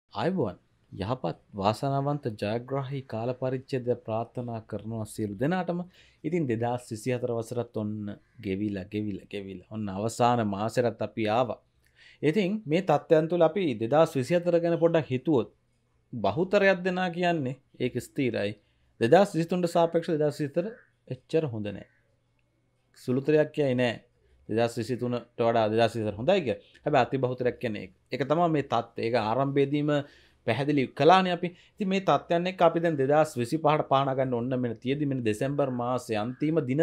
ආයුබෝවන් යහපත් වාසනාවන්ත ජයග්‍රාහී කාල පරිච්ඡේදය ප්‍රාර්ථනා කරනවා සියලු දෙනාටම. ඉතින් 2024 වසරත් ඔන්න ගෙවිලා ඔන්න අවසාන මාසෙටත් අපි ආවා. ඉතින් මේ තත්ත්වයන් තුළ අපි 2024 ගැන පොඩ්ඩක් හිතුවොත් බහුතරයක් දෙනා කියන්නේ ඒක ස්ථිරයි. 2023ට සාපේක්ෂව 2024 එච්චර හොඳ නැහැ. සුළුතරයක් කියයි නෑ 2023ට වඩා 2024 හොඳයි කියලා. හැබැයි අති බහුතරයක් කියන්නේ ඒක තමයි මේ தත්ත්වය. ඒක ආරම්භයේදීම පැහැදිලි කළානේ අපි. ඉතින් මේ தත්ත්වයන් එක්ක අපි දැන් 2025ට පාන ගන්න ඕන මෙන්න තියෙදි මෙන්න දෙසැම්බර් මාසයේ අන්තිම දින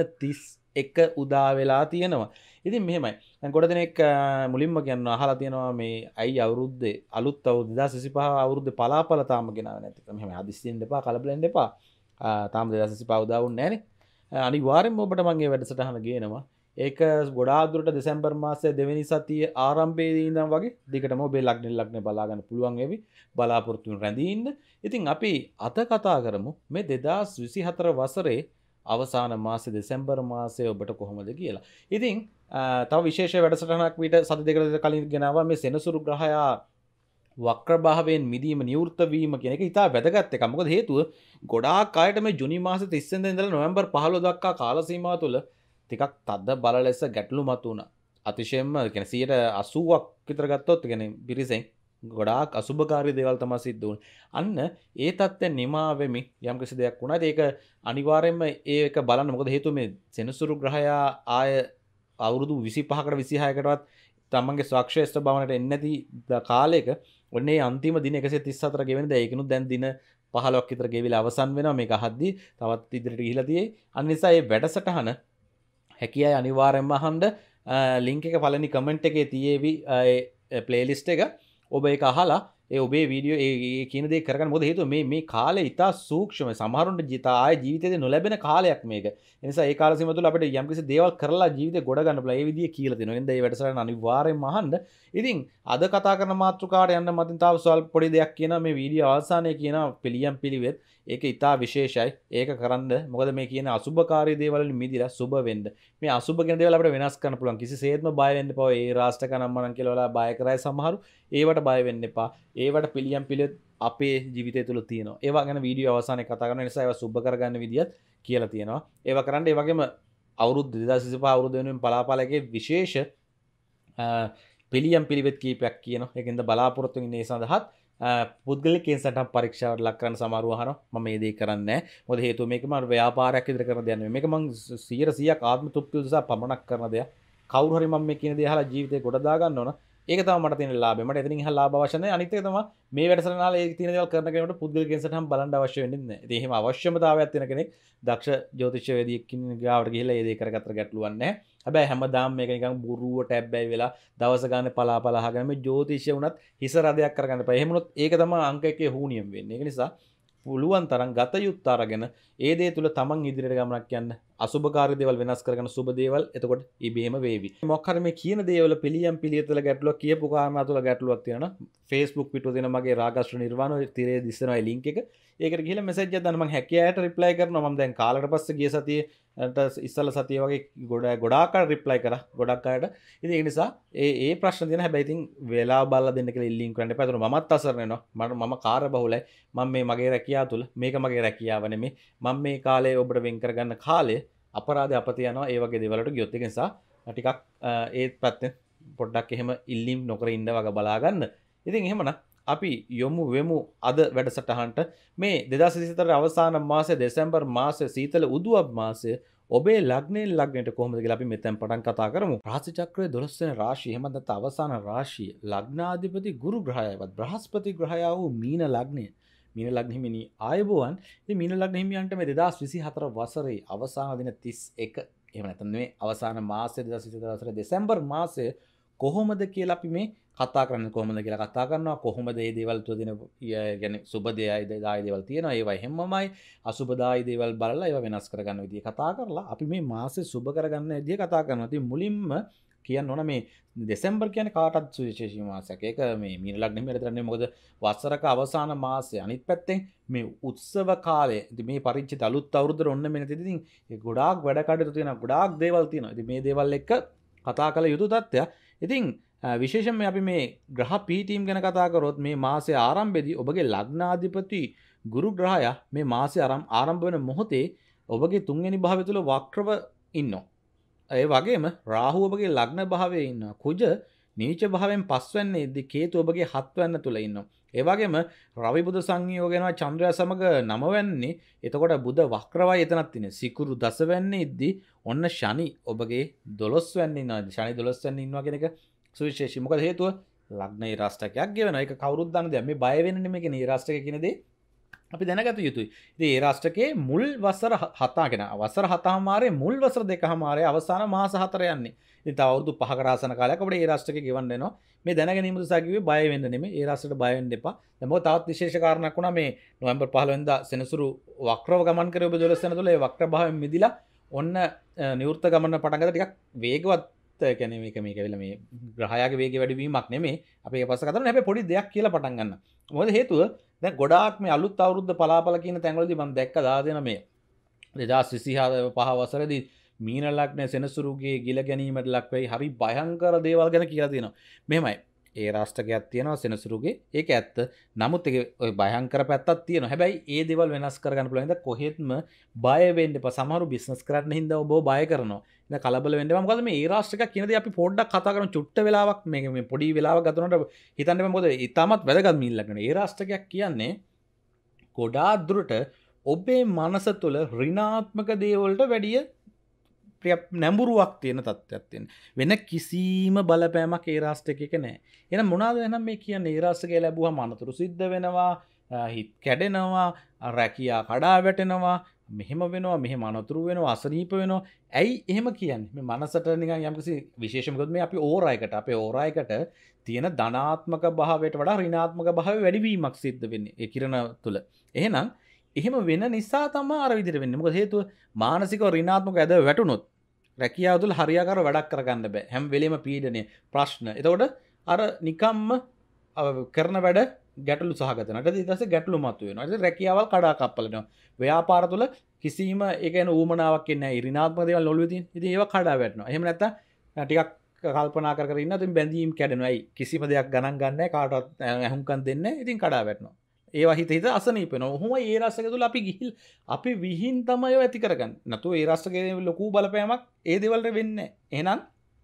31 උදා වෙලා තියෙනවා. ඉතින් මෙහෙමයි. දැන් ගොඩ දෙනෙක් මුලින්ම කියනවා අහලා තියෙනවා මේ අයි අවුරුද්දේ අලුත් අවුරුදු 2025 අවුරුද්දේ පලාපල තාම ගෙනාවේ නැති. මෙහෙම හදිස්සියෙන් දෙපා කලබලෙන් දෙපා. තාම 2025 උදා වුන්නේ නැහනේ. අනිවාර්යෙන්ම ඔබට මම මේ වැඩසටහන ගේනවා. ඒක ගොඩාක් දුරට දෙසැම්බර් මාසයේ දෙවෙනි සතියේ ආරම්භයේදී ඉඳන් වගේ දිගටම ඔබේ ලග්න බලා ගන්න පුළුවන් වෙවි. බලාපොරොත්තු වෙන රැඳී ඉන්න. ඉතින් අපි අත කතා කරමු මේ 2024 වසරේ අවසාන මාසේ දෙසැම්බර් මාසයේ ඔබට කොහොමද කියලා. ඉතින් තව විශේෂ වැඩසටහනක් විතර සති දෙකකට කලින් ගෙනාවා මේ සෙනසුරු ග්‍රහයා වක්‍රභාවයෙන් මිදීම නිවෘත්ත වීම කියන එක ඉතා වැදගත් එකක්. මොකද හේතුව ගොඩාක් අයට මේ ජුනි මාසේ 30 වෙනිදා ඉඳලා නොවැම්බර් 15 දක්වා කාල සීමාව තුළ ටිකක් තද බල ලෙස ගැටලු මතුවුණා. අතිශයින්ම කියන්නේ 80ක් විතර ගත්තොත් කියන්නේ පිරිසෙන් ගොඩාක් අසුභකාරී දේවල් තමයි සිද්ධ වුනේ. අන්න ඒ தත්ත්වය නිමා වෙමි යම් කිසි දෙයක් වුණාද ඒක අනිවාර්යයෙන්ම ඒක බලන්න. මොකද හේතුව මේ සෙනසුරු ග්‍රහයා ආය අවුරුදු 25කට 26කටවත් තමන්ගේ ස්වක්ෂේෂ්ඨ භවනට එන්නේ නැති කාලයක ඔන්නේ අන්තිම දින 134 ගෙවෙන දැන් ඒකිනුත් දැන් දින 15ක් විතර ගෙවිලා අවසන් වෙනවා. මේක අහද්දී තවත් ඉදිරියට ගිහිලා තියෙයි. අන්න නිසා මේ වැඩසටහන හැකියයි අනිවාර්යෙන්ම අහන්න. ලින්ක් එක පළවෙනි කමෙන්ට් එකේ තියේවි ප්ලේලිස්ට් එක. ඔබ ඒක අහලා ඒ ඔබේ වීඩියෝ ඒ කියන දේ කරගන්න. මොකද හේතුව මේ කාලේ ඉතා සූක්ෂමයි. සමහරුන්ට ආය ජීවිතේදී නොලැබෙන කාලයක් මේක. ඒ නිසා ඒ කාල සීමාව තුළ අපිට යම්කිසි දේවල් කරලා ජීවිතේ ගොඩ ගන්න පුළුවන්. ඒ විදිහේ කියලා දෙනවා. එහෙනම් මේ වැඩසටහන අනිවාර්යෙන්ම අහන්න. ඉතින් අද කතා කරන මාතෘකාවට යන්න මතින් තාම ස්වල්ප පොඩි දෙයක් කියනවා. මේ වීඩියෝ අවසානයේ කියන පිළියම් පිළිවෙත් ඒක ඉතා විශේෂයි. ඒක කරන්න. මොකද මේ කියන අසුභකාරී දේවල් වලින් මිදිලා සුබ වෙන්න. මේ අසුභ කියන දේවල් අපිට වෙනස් කරන්න පුළුවන්. කිසිසේත්ම බය වෙන්න එපා. ඒ රාෂ්ට්‍රක නම්මනම් කියලා වල බය කරයි සමහරු. ඒවට බය වෙන්න එපා. ඒවට පිළියම් පිළිවෙත් අපේ ජීවිතය තුළ තියෙනවා. ඒවා ගැන වීඩියෝ අවසානයේ කතා කරන නිසා ඒවා සුබ කරගන්න විදියත් කියලා තියෙනවා. ඒවා කරන්න ඒ වගේම අවුරුදු 2025 අවුරුදු වෙනුවෙන් පලාපාලයේ විශේෂ පිළියම් පිළිවෙත් කීපයක් කියනවා. ඒකෙන්ද බලාපොරොත්තු වෙන්නේ ඒ සඳහාත් පුද්ගලිකයෙන් සටහන් පරීක්ෂාවට ලක් කරන සමහරව අහනවා. මම මේ දේ කරන්නේ නැහැ. මොකද හේතුව මේක මම ව්‍යාපාරයක් විදිහට කරන දෙයක් නෙමෙයි. මේක මම 100%ක් ආත්ම තෘප්තිය උදෙසා පමණක් කරන දෙයක්. කවුරු හරි මම මේ කියන දේ අහලා ජීවිතේ ගොඩ දා ගන්න ඕන. ඒක තමයි මට තියෙන ලාභය. මට එතනින් එහා ලාභ අවශ්‍ය නැහැ. අනිත් එක තමයි මේ වැඩසටහන ඒ තියෙන දේවල් කරන කෙනෙකුට පුද්ගලිකයෙන් සටහන් බලන්න අවශ්‍ය වෙන්නේ නැහැ. ඉතින් එහෙම අවශ්‍යමතාවයක් තියෙන කෙනෙක් දක්ෂ ජ්‍යොතිෂ්‍යවේදියෙක් ගාවට ගිහිල්ලා ඒ දේ කරගත්තට ගැටලුවක් නැහැ. හැබැයි හැමදාම මේක නිකන් බොරුවට ඇබ්බැහි වෙලා දවස ගන්න පලාපල අහගෙන මේ ජ්‍යොතිෂය වුණත් හිස රදයක් කරගන්න එපා. එහෙම වුණොත් ඒක තමයි අංක 1 හුනියම් වෙන්නේ. ඒක නිසා පුළුවන් තරම් ගත යුත්තේ අරගෙන ඒ දේ තුල තමන් ඉදිරියට ගමනක් යන්න. අසුභකාරී දේවල් වෙනස් කරගෙන සුබ දේවල් එතකොට ඉබේම වේවි. මොකක් හරි මේ කියන දේවල පිළියම් පිළියෙතල ගැටලුවක් කියපු කාරණා තුල ගැටලුවක් තියෙනවා. Facebook පිටුව දෙන මගේ රාගස්ත්‍ර නිර්වාණ තිරේ දිස්සනවා ලින්ක් එක. ඒකට ගිහලා මෙසේජ් එකක් දාන්න මම හැකියාවට රිප්ලයි කරනවා. මම දැන් කාලකට පස්සේ ගිය සතියේ ඉස්සල සතිය වගේ ගොඩාක් අය රිප්ලයි කරා. ගොඩක් අයට. ඉතින් ඒ නිසා ඒ ප්‍රශ්න දෙන හැබැයි ඉතින් වෙලාව බලලා දෙන්න කියලා ලින්ක් කරන්න එපා. ඒතර මමත් අසරණ වෙනවා. මම කාර්යබහුලයි. මම මේ මගේ රැකියාව තුල මේක මගේ රැකියාව නෙමෙයි. මම මේ කාලේ ඔබට වෙන් කරගන්න කාලය අපරාධ අපත යනවා ඒ වගේ දේවල්වලට ගියොත් ඒක නිසා ටිකක් ඒ පැත්තෙන් පොඩ්ඩක් එහෙම ඉල්ලීම් නොකර ඉන්න වගේ බලා ගන්න. ඉතින් එහෙමනම් අපි යොමු වෙමු අද වැඩසටහනට. මේ 2024 අවසාන මාසයේ දෙසැම්බර් මාසයේ සීතල උදුවක් මාසයේ ඔබේ ලග්නයට කොහොමද කියලා අපි මෙතෙන් පටන් කතා කරමු. රාශි චක්‍රයේ 12 වෙනි රාශිය එහෙම නැත්නම් අවසාන රාශිය ලග්නාධිපති ගුරු ග්‍රහයවත් බ්‍රහස්පති ග්‍රහයා වූ මීන ලග්නය. මීන ලග්න හිමිනි ආයුබෝවන්. ඉතින් මීන ලග්න හිමියන්ට මේ 2024 වසරේ අවසාන දින 31 එහෙම නැත්නම් මේ අවසාන මාසයේ 2024 වසරේ දෙසැම්බර් මාසයේ කොහොමද කියලා අපි මේ කතා කරන්නේ. කොහොමද කියලා කතා කරනවා. කොහොමද මේ දේවල් තුල දෙන يعني සුබ දායි දේවල් තියෙනවා. ඒවා හැමමයි අසුබදායි දේවල් බලලා ඒවා වෙනස් කරගන්න විදිය කතා කරලා අපි මේ මාසෙ සුබ කරගන්න විදිය කතා කරනවා. ඉතින් මුලින්ම කියන්න ඕන මේ දෙසැම්බර් කියන්නේ කාටත් සුවිශේෂී මාසයක්. ඒක මේ මීන ලග්නෙ හිමියට තරන්නේ මොකද වසරක අවසාන මාසය. අනිත් පැත්තෙන් මේ උත්සව කාලය. ඉතින් මේ පරිච්ඡේද අලුත් අවුරුද්දට ඔන්න මෙන්න ඉතින් ගොඩාක් වැඩ කටයුතු තියෙනවා. ගොඩාක් දේවල් තියෙනවා. ඉතින් මේ දේවල් එක්ක කතා කළ යුතු තත්ත්වයක්. ඉතින් විශේෂයෙන්ම අපි මේ ග්‍රහ පීඨීම් ගැන කතා කරොත් මේ මාසයේ ආරම්භයේදී ඔබගේ ලග්නාධිපති ගුරු ග්‍රහයා මේ මාසය ආරම්භ වෙන මොහොතේ ඔබගේ තුන්වෙනි භාවය තුල වක්‍රව ඉන්නවා. ඒ වගේම රාහු ඔබගේ ලග්න භාවයේ ඉන්නවා. කුජ නීච භාවයෙන් පස්වැන්නේ ඉද්දි කේතු ඔබගේ හත්වැන්න තුල ඉන්නවා. ඒ වගේම රවි බුධ සංයෝග වෙනවා චන්ද්‍රයා සමග නවවැන්නේ. එතකොට බුධ වක්‍රවයි එතනක් තියෙන්නේ. සිකුරු දසවැන්නේ ඉද්දි ඔන්න ශනි ඔබගේ 12 වැන්නේ ඉන්නවා. ශනි 12 වැන්නේ ඉන්නවා කියන එක සුවිශේෂී. මොකද හේතුව ලග්නේ රාෂ්ටකයක් ගෙවනවා. ඒක කවුරුත් දන්න දෙයක්. මේ බය වෙන්න නෙමෙයි කියන්නේ රාෂ්ටකය කියන දේ අපි දැනගත යුතුයි. ඉතින් ඒ රාෂ්ටකයේ මුල් වසර 7 ගෙන වසර 7මාරේ මුල් වසර 2මාරේ අවසාන මාස 4 යන්නේ. ඉතින් තව අවුරුදු 5ක රාසන කාලයක් අපිට ඒ රාෂ්ටකේ ගෙවන්න වෙනවා. මේ දැනගැනීම උදෙසා කිව්වේ බය වෙන්න නෙමෙයි. ඒ රාෂ්ටකට බය වෙන්න එපා. දැන් මොකද තවත් විශේෂ කාරණයක් වුණා මේ නොවැම්බර් 15 වෙනිදා සෙනසුරු වක්‍රව ගමන් කරේ ඔබ 12 වෙනිදා තුළ ඒ වක්‍ර භාවයෙන් මිදිලා ඔන්න නිවෘත්ත ගමන පටන් ගත්තා. ටිකක් වේගවත් කියන්නේ මේක ඇවිල්ලා මේ ග්‍රහයාගේ වේගය වැඩි වීමක් නෙමෙයි. අපි ඒක පස්සේ කතා කරනවා. හැබැයි පොඩි දෙයක් කියලා පටන් ගන්න. මොකද හේතුව දැන් ගොඩාක් මේ අලුත් අවුරුද්ද පලාපල කියන තැන්වලදී මම දැක්ක දාදෙන මේ 2025 වසරේදී මීන ලග්නයේ සෙනසුරුගේ ගිල ගැනීමට ලක් වෙයි හරි භයංකර දේවල් ගැන කියලා තියෙනවා. මෙහෙමයි. ඒ රාෂ්ටකයක් තියෙනවා සෙනසුරුගේ. ඒක ඇත්ත. නමුත් ඒක ඔය භයංකර පැත්තක් තියෙනවා. හැබැයි ඒ දේවල් වෙනස් කරගන්න පුළුවන්. ඉතින් කොහෙත්ම බය වෙන්න එපා. සමහරු බිස්නස් කරන්න හින්දා ඔබව බය කරනවා. ඉතින් කලබල වෙන්න එපා. මොකද මේ ඒ රාෂ්ටකයක් කියන දේ අපි පොඩ්ඩක් කතා කරමු. චුට්ට වෙලාවක් මේ පොඩි වෙලාවක් ගත කරනකොට හිතන්න එපා. මොකද ඊටමත් වැදගත් මීන ලග්න. ඒ රාෂ්ටකයක් කියන්නේ ගොඩාක් දුරට ඔබේ මනස තුළ ඍණාත්මක දේවල්ට වැඩිය නැඹුරුවක් තියෙන තත්ත්වයක් තියෙන. වෙන කිසිම බලපෑමක් ඒ රාෂ්ට්‍රයක නැහැ. එහෙනම් මොනවාද එහෙනම් මේ කියන්නේ ඒ රාෂ්ට්‍රකය ලැබුවාම අනතුරු සිද්ධ වෙනවා, හිත කැඩෙනවා, රැකියා කඩා වැටෙනවා, මෙහෙම වෙනවා, මෙහෙම අනතුරු වෙනවා, අසනීප වෙනවා. ඇයි එහෙම කියන්නේ? මේ මනසට නිකන් යම්කිසි විශේෂ මොකද මේ අපි ඕරායකට අපේ ඕරායකට තියෙන ධනාත්මක භාවයට වඩා ඍණාත්මක භාවය වැඩි වීමක් සිද්ධ වෙන්නේ ඒ කිරණ තුල. එහෙනම් එහෙම වෙන නිසා තමයි අර විදිහට වෙන්නේ. මොකද හේතුව මානසිකව ඍණාත්මක ඇද වැටුනොත් රැකියාව තුළ හරියාකාරව වැඩක් කරගන්න බෑ. හැම වෙලෙම පීඩනය, ප්‍රශ්න. එතකොට අර නිකම්ම කරන වැඩ ගැටලු සහගත වෙනවා. ඊට පස්සේ ගැටලු මතුවෙනවා. ඊට රැකියාවල් කඩාකප්පල වෙනවා. ව්‍යාපාර තුළ කිසිම ඒ කියන්නේ ඌමනාවක් එන්නේ නැහැ. ඍණාත්මක දේවල් ඔළුවේ තියෙන. ඉතින් ඒවා කඩා වැටෙනවා. එහෙම නැත්නම් ටිකක් කල්පනා කර කර ඉන්න. ඉතින් බැඳීම් කැඩෙනවා. ඇයි? කිසිම දෙයක් ගණන් ගන්න නැහැ. කාටවත් ඇහුම්කන් දෙන්නේ නැහැ. ඉතින් කඩා වැටෙනවා. ඒවා හිත අසනීප වෙනවා. ඔහොමයි ඒ රසක තුල අපි විහිං තමයි ඔය ඇති කරගන්නේ. නැතු ඒ රසකේ ලොකු බලපෑමක් ඒ දේවල්ට වෙන්නේ නැහැ. එහෙනම්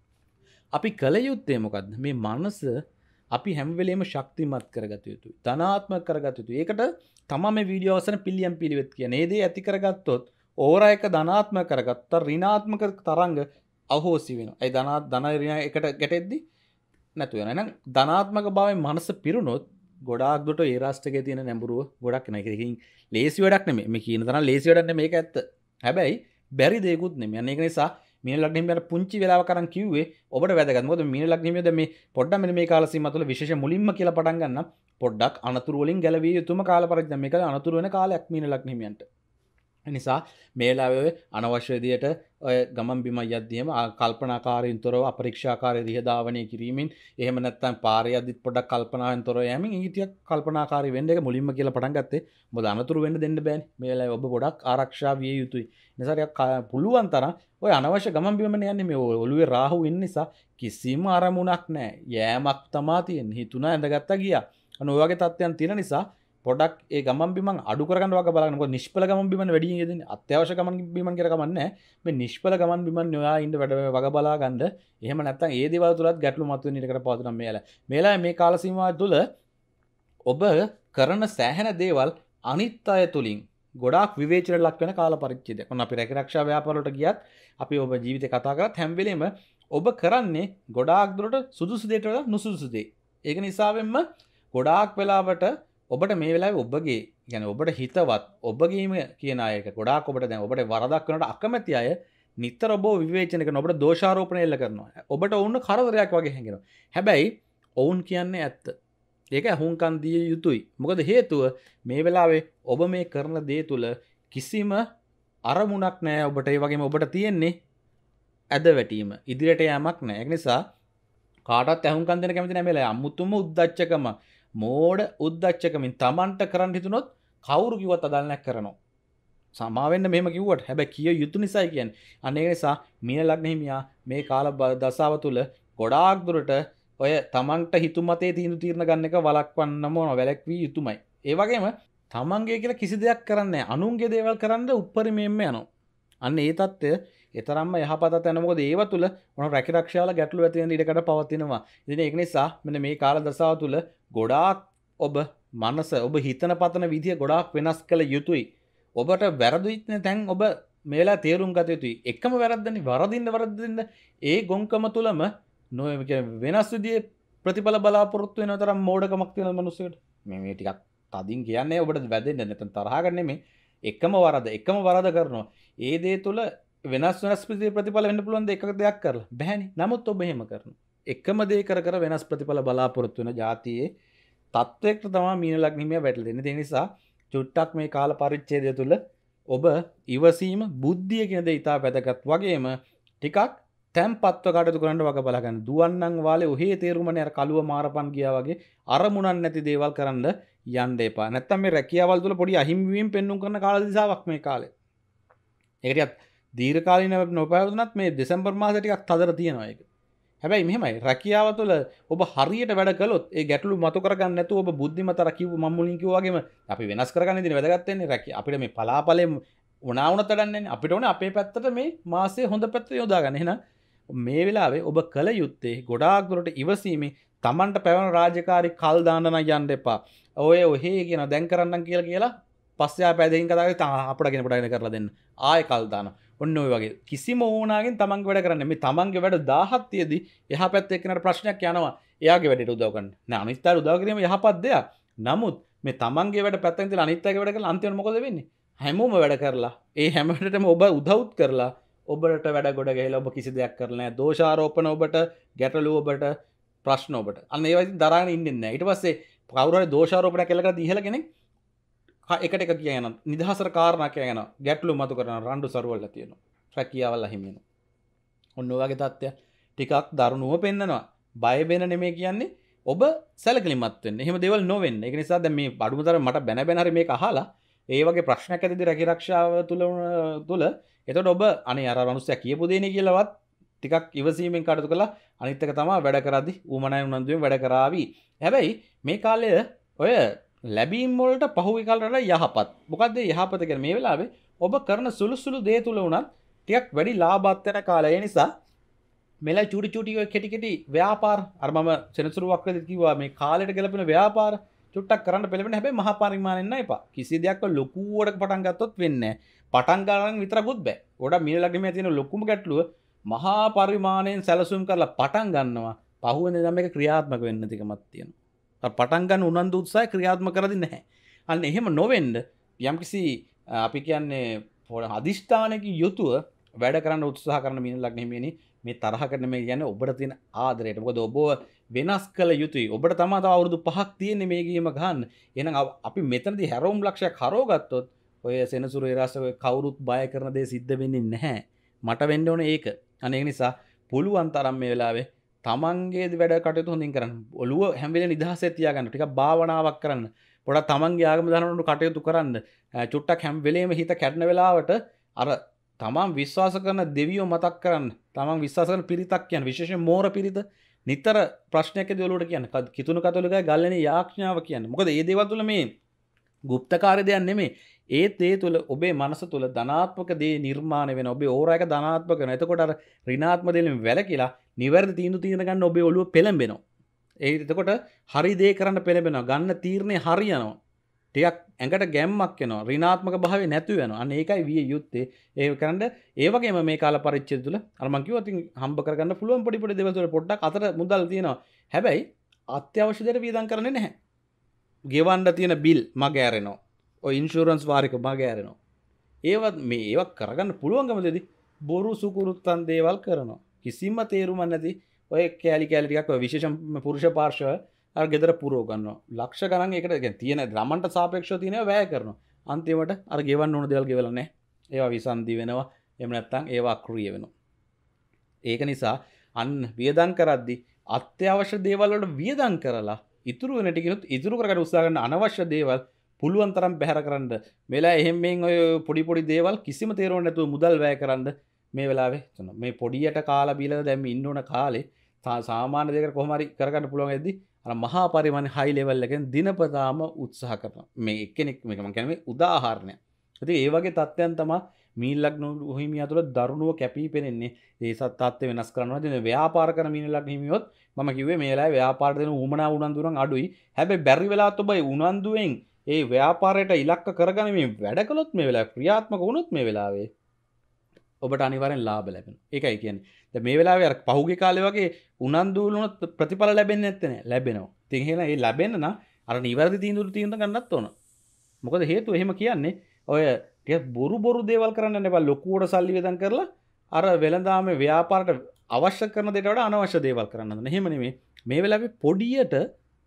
අපි කල යුත්තේ මොකද්ද? මේ මනස අපි හැම වෙලේම ශක්තිමත් කරගත යුතුයි. ධනාත්මක කරගත යුතුයි. ඒකට තමයි මේ වීඩියෝ අවසන් පිළියම් පිළිවෙත් කියන්නේ. මේ දේ ඇති කරගත්තොත් ඕරා එක ධනාත්මක කරගත්ත ඍණාත්මක තරංග අහෝසි වෙනවා. ඒ ධන ඍණ එකට ගැටෙද්දි නැතු වෙනවා. එහෙනම් ධනාත්මක භාවයෙන් මනස පිරුණොත් ගොඩාක් දුරට ඒ රාෂ්ට්‍රකයේ තියෙන නැඹුරුව ගොඩක් නෑ. ඒකකින් ලේසි වැඩක් නෙමෙයි. මේ කියන තරම් ලේසි වැඩක් නෙමෙයි. මේක ඇත්ත. හැබැයි බැරි දෙයක්ුත් නෙමෙයි. අන්න ඒක නිසා මීන ලග්න හිමියන් පුංචි වෙලාවක් අරන් කිව්වේ ඔබට වැදගත්. මොකද මීන ලග්න හිමියෝ දැන් මේ පොඩ්ඩක් මෙන්න මේ කාල සීමාව තුළ විශේෂ මුලින්ම කියලා පටන් ගන්න පොඩ්ඩක් අනතුරු වලින් ගැලවිය යුතුම කාල පරිච්ඡේදය. මේක අනතුරු වෙන කාලයක් මීන ලග්න හිමියන්ට. නිසා මේ වෙලාවේ අනවශ්‍ය විදියට ඔය ගමන් බිමන් යද්දීම කල්පනාකාරීන් තොරව අපරීක්ෂාකාරී දිහදාවණය කිරීමෙන් එහෙම නැත්නම් පාරේ යද්දිත් පොඩ්ඩක් කල්පනාවෙන් තොරව යෑමෙන් ඊටියක් කල්පනාකාරී වෙන්න එක මුලින්ම කියලා පටන් ගත්තේ. මොකද අනතුරු වෙන්න දෙන්න බෑනේ. මේ වෙලාවේ ඔබ ගොඩක් ආරක්ෂා විය යුතුයි. නිසා ටිකක් පුළුවන් තරම් ඔය අනවශ්‍ය ගමන් බිමන් යන්නේ මේ ඔළුවේ රාහු ඉන්න නිසා කිසිම අරමුණක් නැහැ. යෑමක් තමා තියෙන්නේ. හිතුණා ඇඳගත්තා ගියා. අන්න ඔය වගේ තත්ත්වයන් තියෙන නිසා පොඩක් ඒ ගමන් බිමන් අඩු කරගන්න වගේ බලන්න. මොකද නිෂ්පල ගමන් බිමන් වැඩි යෙදෙන්නේ. අත්‍යවශ්‍ය ගමන් බිමන් කියලා කමක් නැහැ. මේ නිෂ්පල ගමන් බිමන් ඔයා ඉන්න වැඩ වග බලා ගන්න. එහෙම නැත්නම් ඒ දේවල් තුලත් ගැටලු මතුවෙන ඉඩකට පවතිනවා මේ වෙලාවේ. මේ කාල සීමාව තුළ ඔබ කරන සෑහෙන දේවල් අනිත් අය තුලින් ගොඩාක් විවේචනයට ලක් වෙන කාල පරිච්ඡේදයක්. ඔන්න අපි රැකිරක්ෂා ව්‍යාපාර වලට ගියත් අපි ඔබ ජීවිතේ කතා කරත් හැම වෙලෙම ඔබ කරන්නේ ගොඩාක් දුරට සුදුසු දෙයට වඩා නුසුදුසු දේ. ඒක නිසාවෙන්ම ගොඩාක් වෙලාවට ඔබට මේ වෙලාවේ ඔබගේ කියන්නේ ඔබට හිතවත් ඔබගේම කියන අයක ගොඩාක් ඔබට දැන් ඔබට වරදක් වෙනකොට අකමැති අය නිතර ඔබ විවේචනය කරන ඔබට දෝෂාරෝපණය එල්ල කරනවා. ඔබට වුණ කරදරයක් වගේ හැඟෙනවා. හැබැයි ඔවුන් කියන්නේ ඇත්ත. ඒක අහුම්කන් දිය යුතුයි. මොකද හේතුව මේ වෙලාවේ ඔබ මේ කරන දේ තුල කිසිම අරමුණක් නැහැ ඔබට. ඒ වගේම ඔබට තියෙන්නේ ඇද වැටීම. ඉදිරියට යamak නැහැ. ඒක නිසා කාටවත් අහුම්කන් දෙන්න කැමති නැහැ මේ වෙලාවේ. අමුතුම උද්දච්චකම මෝඩ උද්දච්චකමින් Tamanට කරන්න හිතුනොත් කවුරු කිව්වත් අදාළ නැහැ කරනවා. සමා වෙන්න මෙහෙම කිව්වට හැබැයි කිය යුතු නිසායි කියන්නේ. අන්න ඒ නිසා මීන ලග්න හිමියා මේ කාල දසාව තුල ගොඩාක් දුරට ඔය තමන්ට හිතුමතේ තීන්දුව తీරන ගන්න එක වළක්වන්නම ඕන වැළැක්විය යුතුමයි. ඒ වගේම තමන්ගේ කියලා කිසි දෙයක් කරන්නේ නැහැ. අනුන්ගේ දේවල් කරන්න උප්පරිමයෙන්ම යනවා. අන්න ඒ தත්ත්වය එතරම්ම යහපතත් යන මොකද ඒව තුල මොන රැකිරක්ෂාවල ගැටලු ඇති වෙන ඉඩකඩ පවතිනවා. ඉතින් ඒක නිසා මෙන්න මේ කාල දසාව තුල ගොඩාක් ඔබ මනස ඔබ හිතන පතන විදිය ගොඩාක් වෙනස් කළ යුතුයි. ඔබට වැරදිච්න තැන් ඔබ මේ වෙලාව තේරුම් ගත යුතුයි. එකම වැරද්දනේ වරදින්න ඒ ගොංකම තුලම වෙනස් විදිහේ ප්‍රතිඵල බලාපොරොත්තු වෙන තරම් මෝඩකමක් තියෙන මිනිස්සුන්ට මේ ටිකක් තදින් කියන්නේ ඔබට වැදෙන්නේ නැත්නම් තරහ ගන්න නෙමෙයි. එකම වරද කරනවා. ඒ දේ තුල වෙනස් ප්‍රතිඵල වෙන්න පුළුවන් ද එකක දෙයක් කරලා බෑනේ. නමුත් ඔබ එහෙම කරනවා. එකම දේ කර වෙනස් ප්‍රතිඵල බලාපොරොත්තු වෙන જાතියේ තත්වයකට තමයි මීන ලග්නිමිය වැටලා දෙන්නේ. ඒ නිසා චුට්ටක් මේ කාල පරිච්ඡේදය තුල ඔබ ඉවසීම බුද්ධිය කියන දේ ඉතා වැදගත් වගේම ටිකක් තැම්පත්ව කටයුතු කරන්න වග බලා ගන්න. දුවන්නන් වාලේ ඔහේ තේරුමනේ අර කලුව මාරපන් ගියා වගේ අරමුණක් නැති දේවල් කරන්න යන්න එපා. නැත්තම් මේ රැකියාවල් තුල පොඩි අහිමිවීම් පෙන්눔 කරන කාල දිසාවක් මේ කාලේ. ඒක ටිකක් දීර්ඝකාලීන නොපැවතුනත් මේ දෙසැම්බර් මාසෙ ටිකක් තදර තියෙනවා ඒක. හැබැයි මෙහෙමයි රැකියාව තුළ ඔබ හරියට වැඩ කළොත් ඒ ගැටලු මතු කරගන්න නැතුව ඔබ බුද්ධිමත අර කිව්ව මම මුලින් කිව්වා වගේම අපි වෙනස් කරගන්න ඉතින් වැදගත් වෙන්නේ රැකියාව. අපිට මේ පලාපලෙ වුණා වුණත් වැඩන්නේ නැහැ. අපිට ඕනේ අපේ පැත්තට මේ මාසයේ හොඳ පැත්ත යොදා ගන්න. එහෙනම් මේ වෙලාවේ ඔබ කල යුත්තේ ගොඩාක් දුරට ඉවසීමේ Tamanට පැවන රාජකාරී කල් දාන්න නම් යන්න එපා. ඔය ඔහේ කියන දැන් කරන්නම් කියලා පස්සේ ආපැය දෙකින් කතා කරලා අපිට කෙනෙකුට කරලා දෙන්න. ආයෙ කල් දානවා. ඔන්න ඔය වගේ කිසිම ඕනාගෙන් තමන්ගේ වැඩ කරන්න මේ තමන්ගේ වැඩ 1000ක් තියදී එහා පැත්තේ එක්කෙනාට ප්‍රශ්නයක් යනවා එයාගේ වැඩේට උදව් කරන්න නෑ අනිත් අයට උදව් කිරීම යහපත් දෙයක් නමුත් මේ තමන්ගේ වැඩ පැත්තෙන් තියලා අනිත් අයගේ වැඩ කරලා අන්තිමට මොකද වෙන්නේ හැමෝම වැඩ කරලා ඒ හැම වැඩටම ඔබ උදව්ත් කරලා ඔබට වැඩ ගොඩ ගහලා ඔබ කිසි දෙයක් කරලා නෑ දෝෂාරෝපණ ඔබට ගැටලු ඔබට ප්‍රශ්න ඔබට අන්න ඒවා ඉතින් දරාගෙන ඉන්නේ නෑ ඊට පස්සේ කවුරු හරි දෝෂාරෝපණයක් කළා කරලා ඉහළ කෙනෙක් එකට එක කියන නිදහසට කාරණා කියන ගැටලු මතු කරන රණ්ඩු සරුවල්ලා තියෙනවා රැකියාවල් අහිමි වෙනවා. ඔන්න ඔය වගේ තත්ත්වය ටිකක් දරුණුව පෙන්නනවා. බය වෙන නෙමෙයි කියන්නේ ඔබ සැලකිලිමත් වෙන්න. එහෙම දේවල් නොවෙන්න. ඒක නිසා දැන් මේ බඩුමුතර මට බැන හරි මේක අහලා ඒ වගේ ප්‍රශ්නයක් ඇතිදී රැකිරක්ෂාව තුල එතකොට ඔබ අනේ අර මිනිස්සයා කියපු දේනේ කියලාවත් ටිකක් ඉවසීමෙන් කටයුතු කළා. අනිත් එක තමයි වැඩ කරද්දී ඌමනයි උනන්දුවෙන් වැඩ කරાવી. හැබැයි මේ කාලය ඔය ලැබීම් වලට පහුගිය කාලවල යහපත්. මොකද්ද යහපත කියන්නේ මේ වෙලාවේ ඔබ කරන සුළු දේ තුල උනත් ටිකක් වැඩි ලාභවත් වෙන කාලය. ඒ නිසා මෙලා චූටි කෙටි ව්‍යාපාර අර මම සෙනසුරු වක්‍රදී කිව්වා මේ කාලයට ගැලපෙන ව්‍යාපාර චුට්ටක් කරන්න පෙළඹෙන්න හැබැයි මහා පරිමාණයෙන් නෑ එපා. කිසි දෙයක් ලොකුවට පටන් ගත්තොත් වෙන්නේ නෑ. පටන් ගන්න විතරකුත් බෑ. ගොඩක් මීලග්ගෙම තියෙන ලොකුම ගැටලුව මහා පරිමාණයෙන් සැලසුම් කරලා පටන් ගන්නවා. පහුවෙන් නම් මේක ක්‍රියාත්මක වෙන්න තිකමක් තියෙනවා. අර පටන් ගන්න උනන්දු උත්සාහය ක්‍රියාත්මක කරලා නැහැ. අන්න එහෙම නොවෙන්න යම්කිසි අපි කියන්නේ අදිෂ්ඨානකින් යුතුව වැඩ කරන්න උත්සාහ කරන මීන ලග්න හිමියනි මේ තරහ කරන මේ කියන්නේ ඔබට තියෙන ආදරයට. මොකද ඔබ වෙනස් කළ යුතුයි. ඔබට තමයි තව අවුරුදු 5ක් තියෙන්නේ මේ ගේම ගන්න. එහෙනම් අපි මෙතනදී හැරවුම් ලක්ෂයක් හරවගත්තොත් ඔය සෙනසුරු ඒරාස ඔය කවුරුත් බය කරන දේ සිද්ධ වෙන්නේ නැහැ. මට වෙන්න ඕනේ ඒක. අනේ ඒ නිසා පුළුවන් තරම් මේ වෙලාවේ තමන්ගේ වැඩ කටයුතු හොඳින් කරන්න. ඔළුව හැම වෙලේම නිදහසේ තියාගන්න. ටිකක් භාවනාවක් කරන්න. පොඩක් තමන්ගේ ආගම දහනවලු කටයුතු කරන්න. චුට්ටක් හැම වෙලේම හිත කැඩෙන වෙලාවට අර තමන් විශ්වාස කරන දෙවියෝ මතක් කරන්න. තමන් විශ්වාස කරන පිරිතක් කියන්නේ විශේෂයෙන් මෝර පිරිත නිතර ප්‍රශ්නයකදී ඔලුවට කියන්නේ. කිතුණු කතෝලිකයි ගල්ලෙනේ යාඥාව කියන්නේ. මොකද මේ දේවල් තුල මේ গুপ্তකාරය දෙයක් නෙමෙයි. ඒ දේ තුල ඔබේ මනස තුල ධනාත්මක දේ නිර්මාණය වෙනවා. ඔබේ ඕරා එක ධනාත්මක වෙනවා. එතකොට අර ඍණාත්මක දේවලින් වැළකීලා නිවැරදි තීන්දුව ගන්න ඔබේ ඔළුව පෙළඹෙනවා. එතකොට හරි දේ කරන්න පෙළඹෙනවා. ගන්න තීරණේ හරියනවා. ටිකක් ඇඟට ගැම්මක් එනවා. ඍණාත්මක භාවය නැතු වෙනවා. අන්න ඒකයි විය යුත්තේ. ඒ කරන්න ඒ වගේම මේ කාල පරිච්ඡේදය තුල අර මම කිව්වා ඉතින් හම්බ කරගන්න පුළුවන් පොඩි දේවල් තුල පොඩ්ඩක් අතර මුදල් තියෙනවා. හැබැයි අත්‍යවශ්‍ය දේට වියදම් කරන්නේ නැහැ. ගෙවන්න තියෙන බිල් මගේ ඇරෙනවා. ඔය ඉන්ෂුරන්ස් වාරික මගේ ඇරෙනවා. ඒවත් කරගන්න පුළුවන්කම දෙදී බොරු සුකුරුත්තන් දේවල් කරනවා. කිසිම තේරුමක් නැති ඔය කෑලි ටිකක් ඔය විශේෂම පුරුෂ පාර්ශව අර ගෙදර පුරව ගන්නවා. ලක්ෂ ගණන් ඒකට තියෙන ළමන්ට සාපේක්ෂව තියෙනවා වැය කරනවා. අන්තිමට අර ගෙවන්න ඕන දේවල් ගෙවලා නැහැ. ඒවා විසන්දි වෙනවා. එහෙම නැත්නම් ඒවා අක්‍රිය වෙනවා. ඒක නිසා අන්න වියදම් කරද්දී අත්‍යවශ්‍ය දේවල් වලට වියදම් කරලා ඉතුරු වෙන ටිකනොත් ඉතුරු කරගන්න උත්සාහ කරන අනවශ්‍ය දේවල් පුළුවන් තරම් බැහැර කරන්න. මේලා එහෙම මෙන් ඔය පොඩි දේවල් කිසිම තේරුමක් නැතුව මුදල් වැය කරන්න මේ වෙලාවේ මේ පොඩියට කාලා බීලා දැන් මේ ඉන්න ඕන කාලේ සාමාන්‍ය දෙයකට කොහොම හරි කරගන්න පුළුවන් වෙද්දි අර මහා පරිමාණ හයි ලෙවල් එකෙන් දිනපතාම උත්සාහ කරනවා. මේ එක්කෙනෙක් මේක මම කියන්නේ උදාහරණයක්. ඉතින් ඒ වගේ තත්ත්වයන් තමයි මීන ලග්න හිමියා තුළ දරුණුව කැපී පෙනෙන්නේ. ඒ තත්ත්වය වෙනස් කරනවා. ඉතින් ව්‍යාපාර කරන මීන ලග්න හිමියොත් මම කිව්වේ මේ වෙලාවේ ව්‍යාපාරට දෙන උමනා උනන්දු නම් අඩුයි. හැබැයි බැරි වෙලාවත් ඔබ උනන්දුවෙන් ඒ ව්‍යාපාරයට ඉලක්ක කරගනිමින් වැඩ කළොත් මේ වෙලාවේ ක්‍රියාත්මක වුණොත් මේ වෙලාවේ ඔබට අනිවාර්යෙන් ලාභ ලැබෙනවා. ඒකයි කියන්නේ. දැන් මේ වෙලාවේ අර පහුගිය කාලේ වගේ උනන්දු වුණොත් ප්‍රතිඵල ලැබෙන්නේ නැත්තේ නෑ. ලැබෙනවා. ඉතින් එහෙනම් ඒ ලැබෙන්න නම් අර නිවැරදි තීන්දුව ගන්නත් ඕන. මොකද හේතුව එහෙම කියන්නේ ඔය ටික බොරු දේවල් කරන්න යන්න එපා. ලොකුවට සල්ලි වෙදන් කරලා අර වෙළඳාමේ ව්‍යාපාරයට අවශ්‍ය කරන දේට වඩා අනවශ්‍ය දේවල් කරන්න හදන. එහෙම නෙමෙයි. මේ වෙලාවේ පොඩියට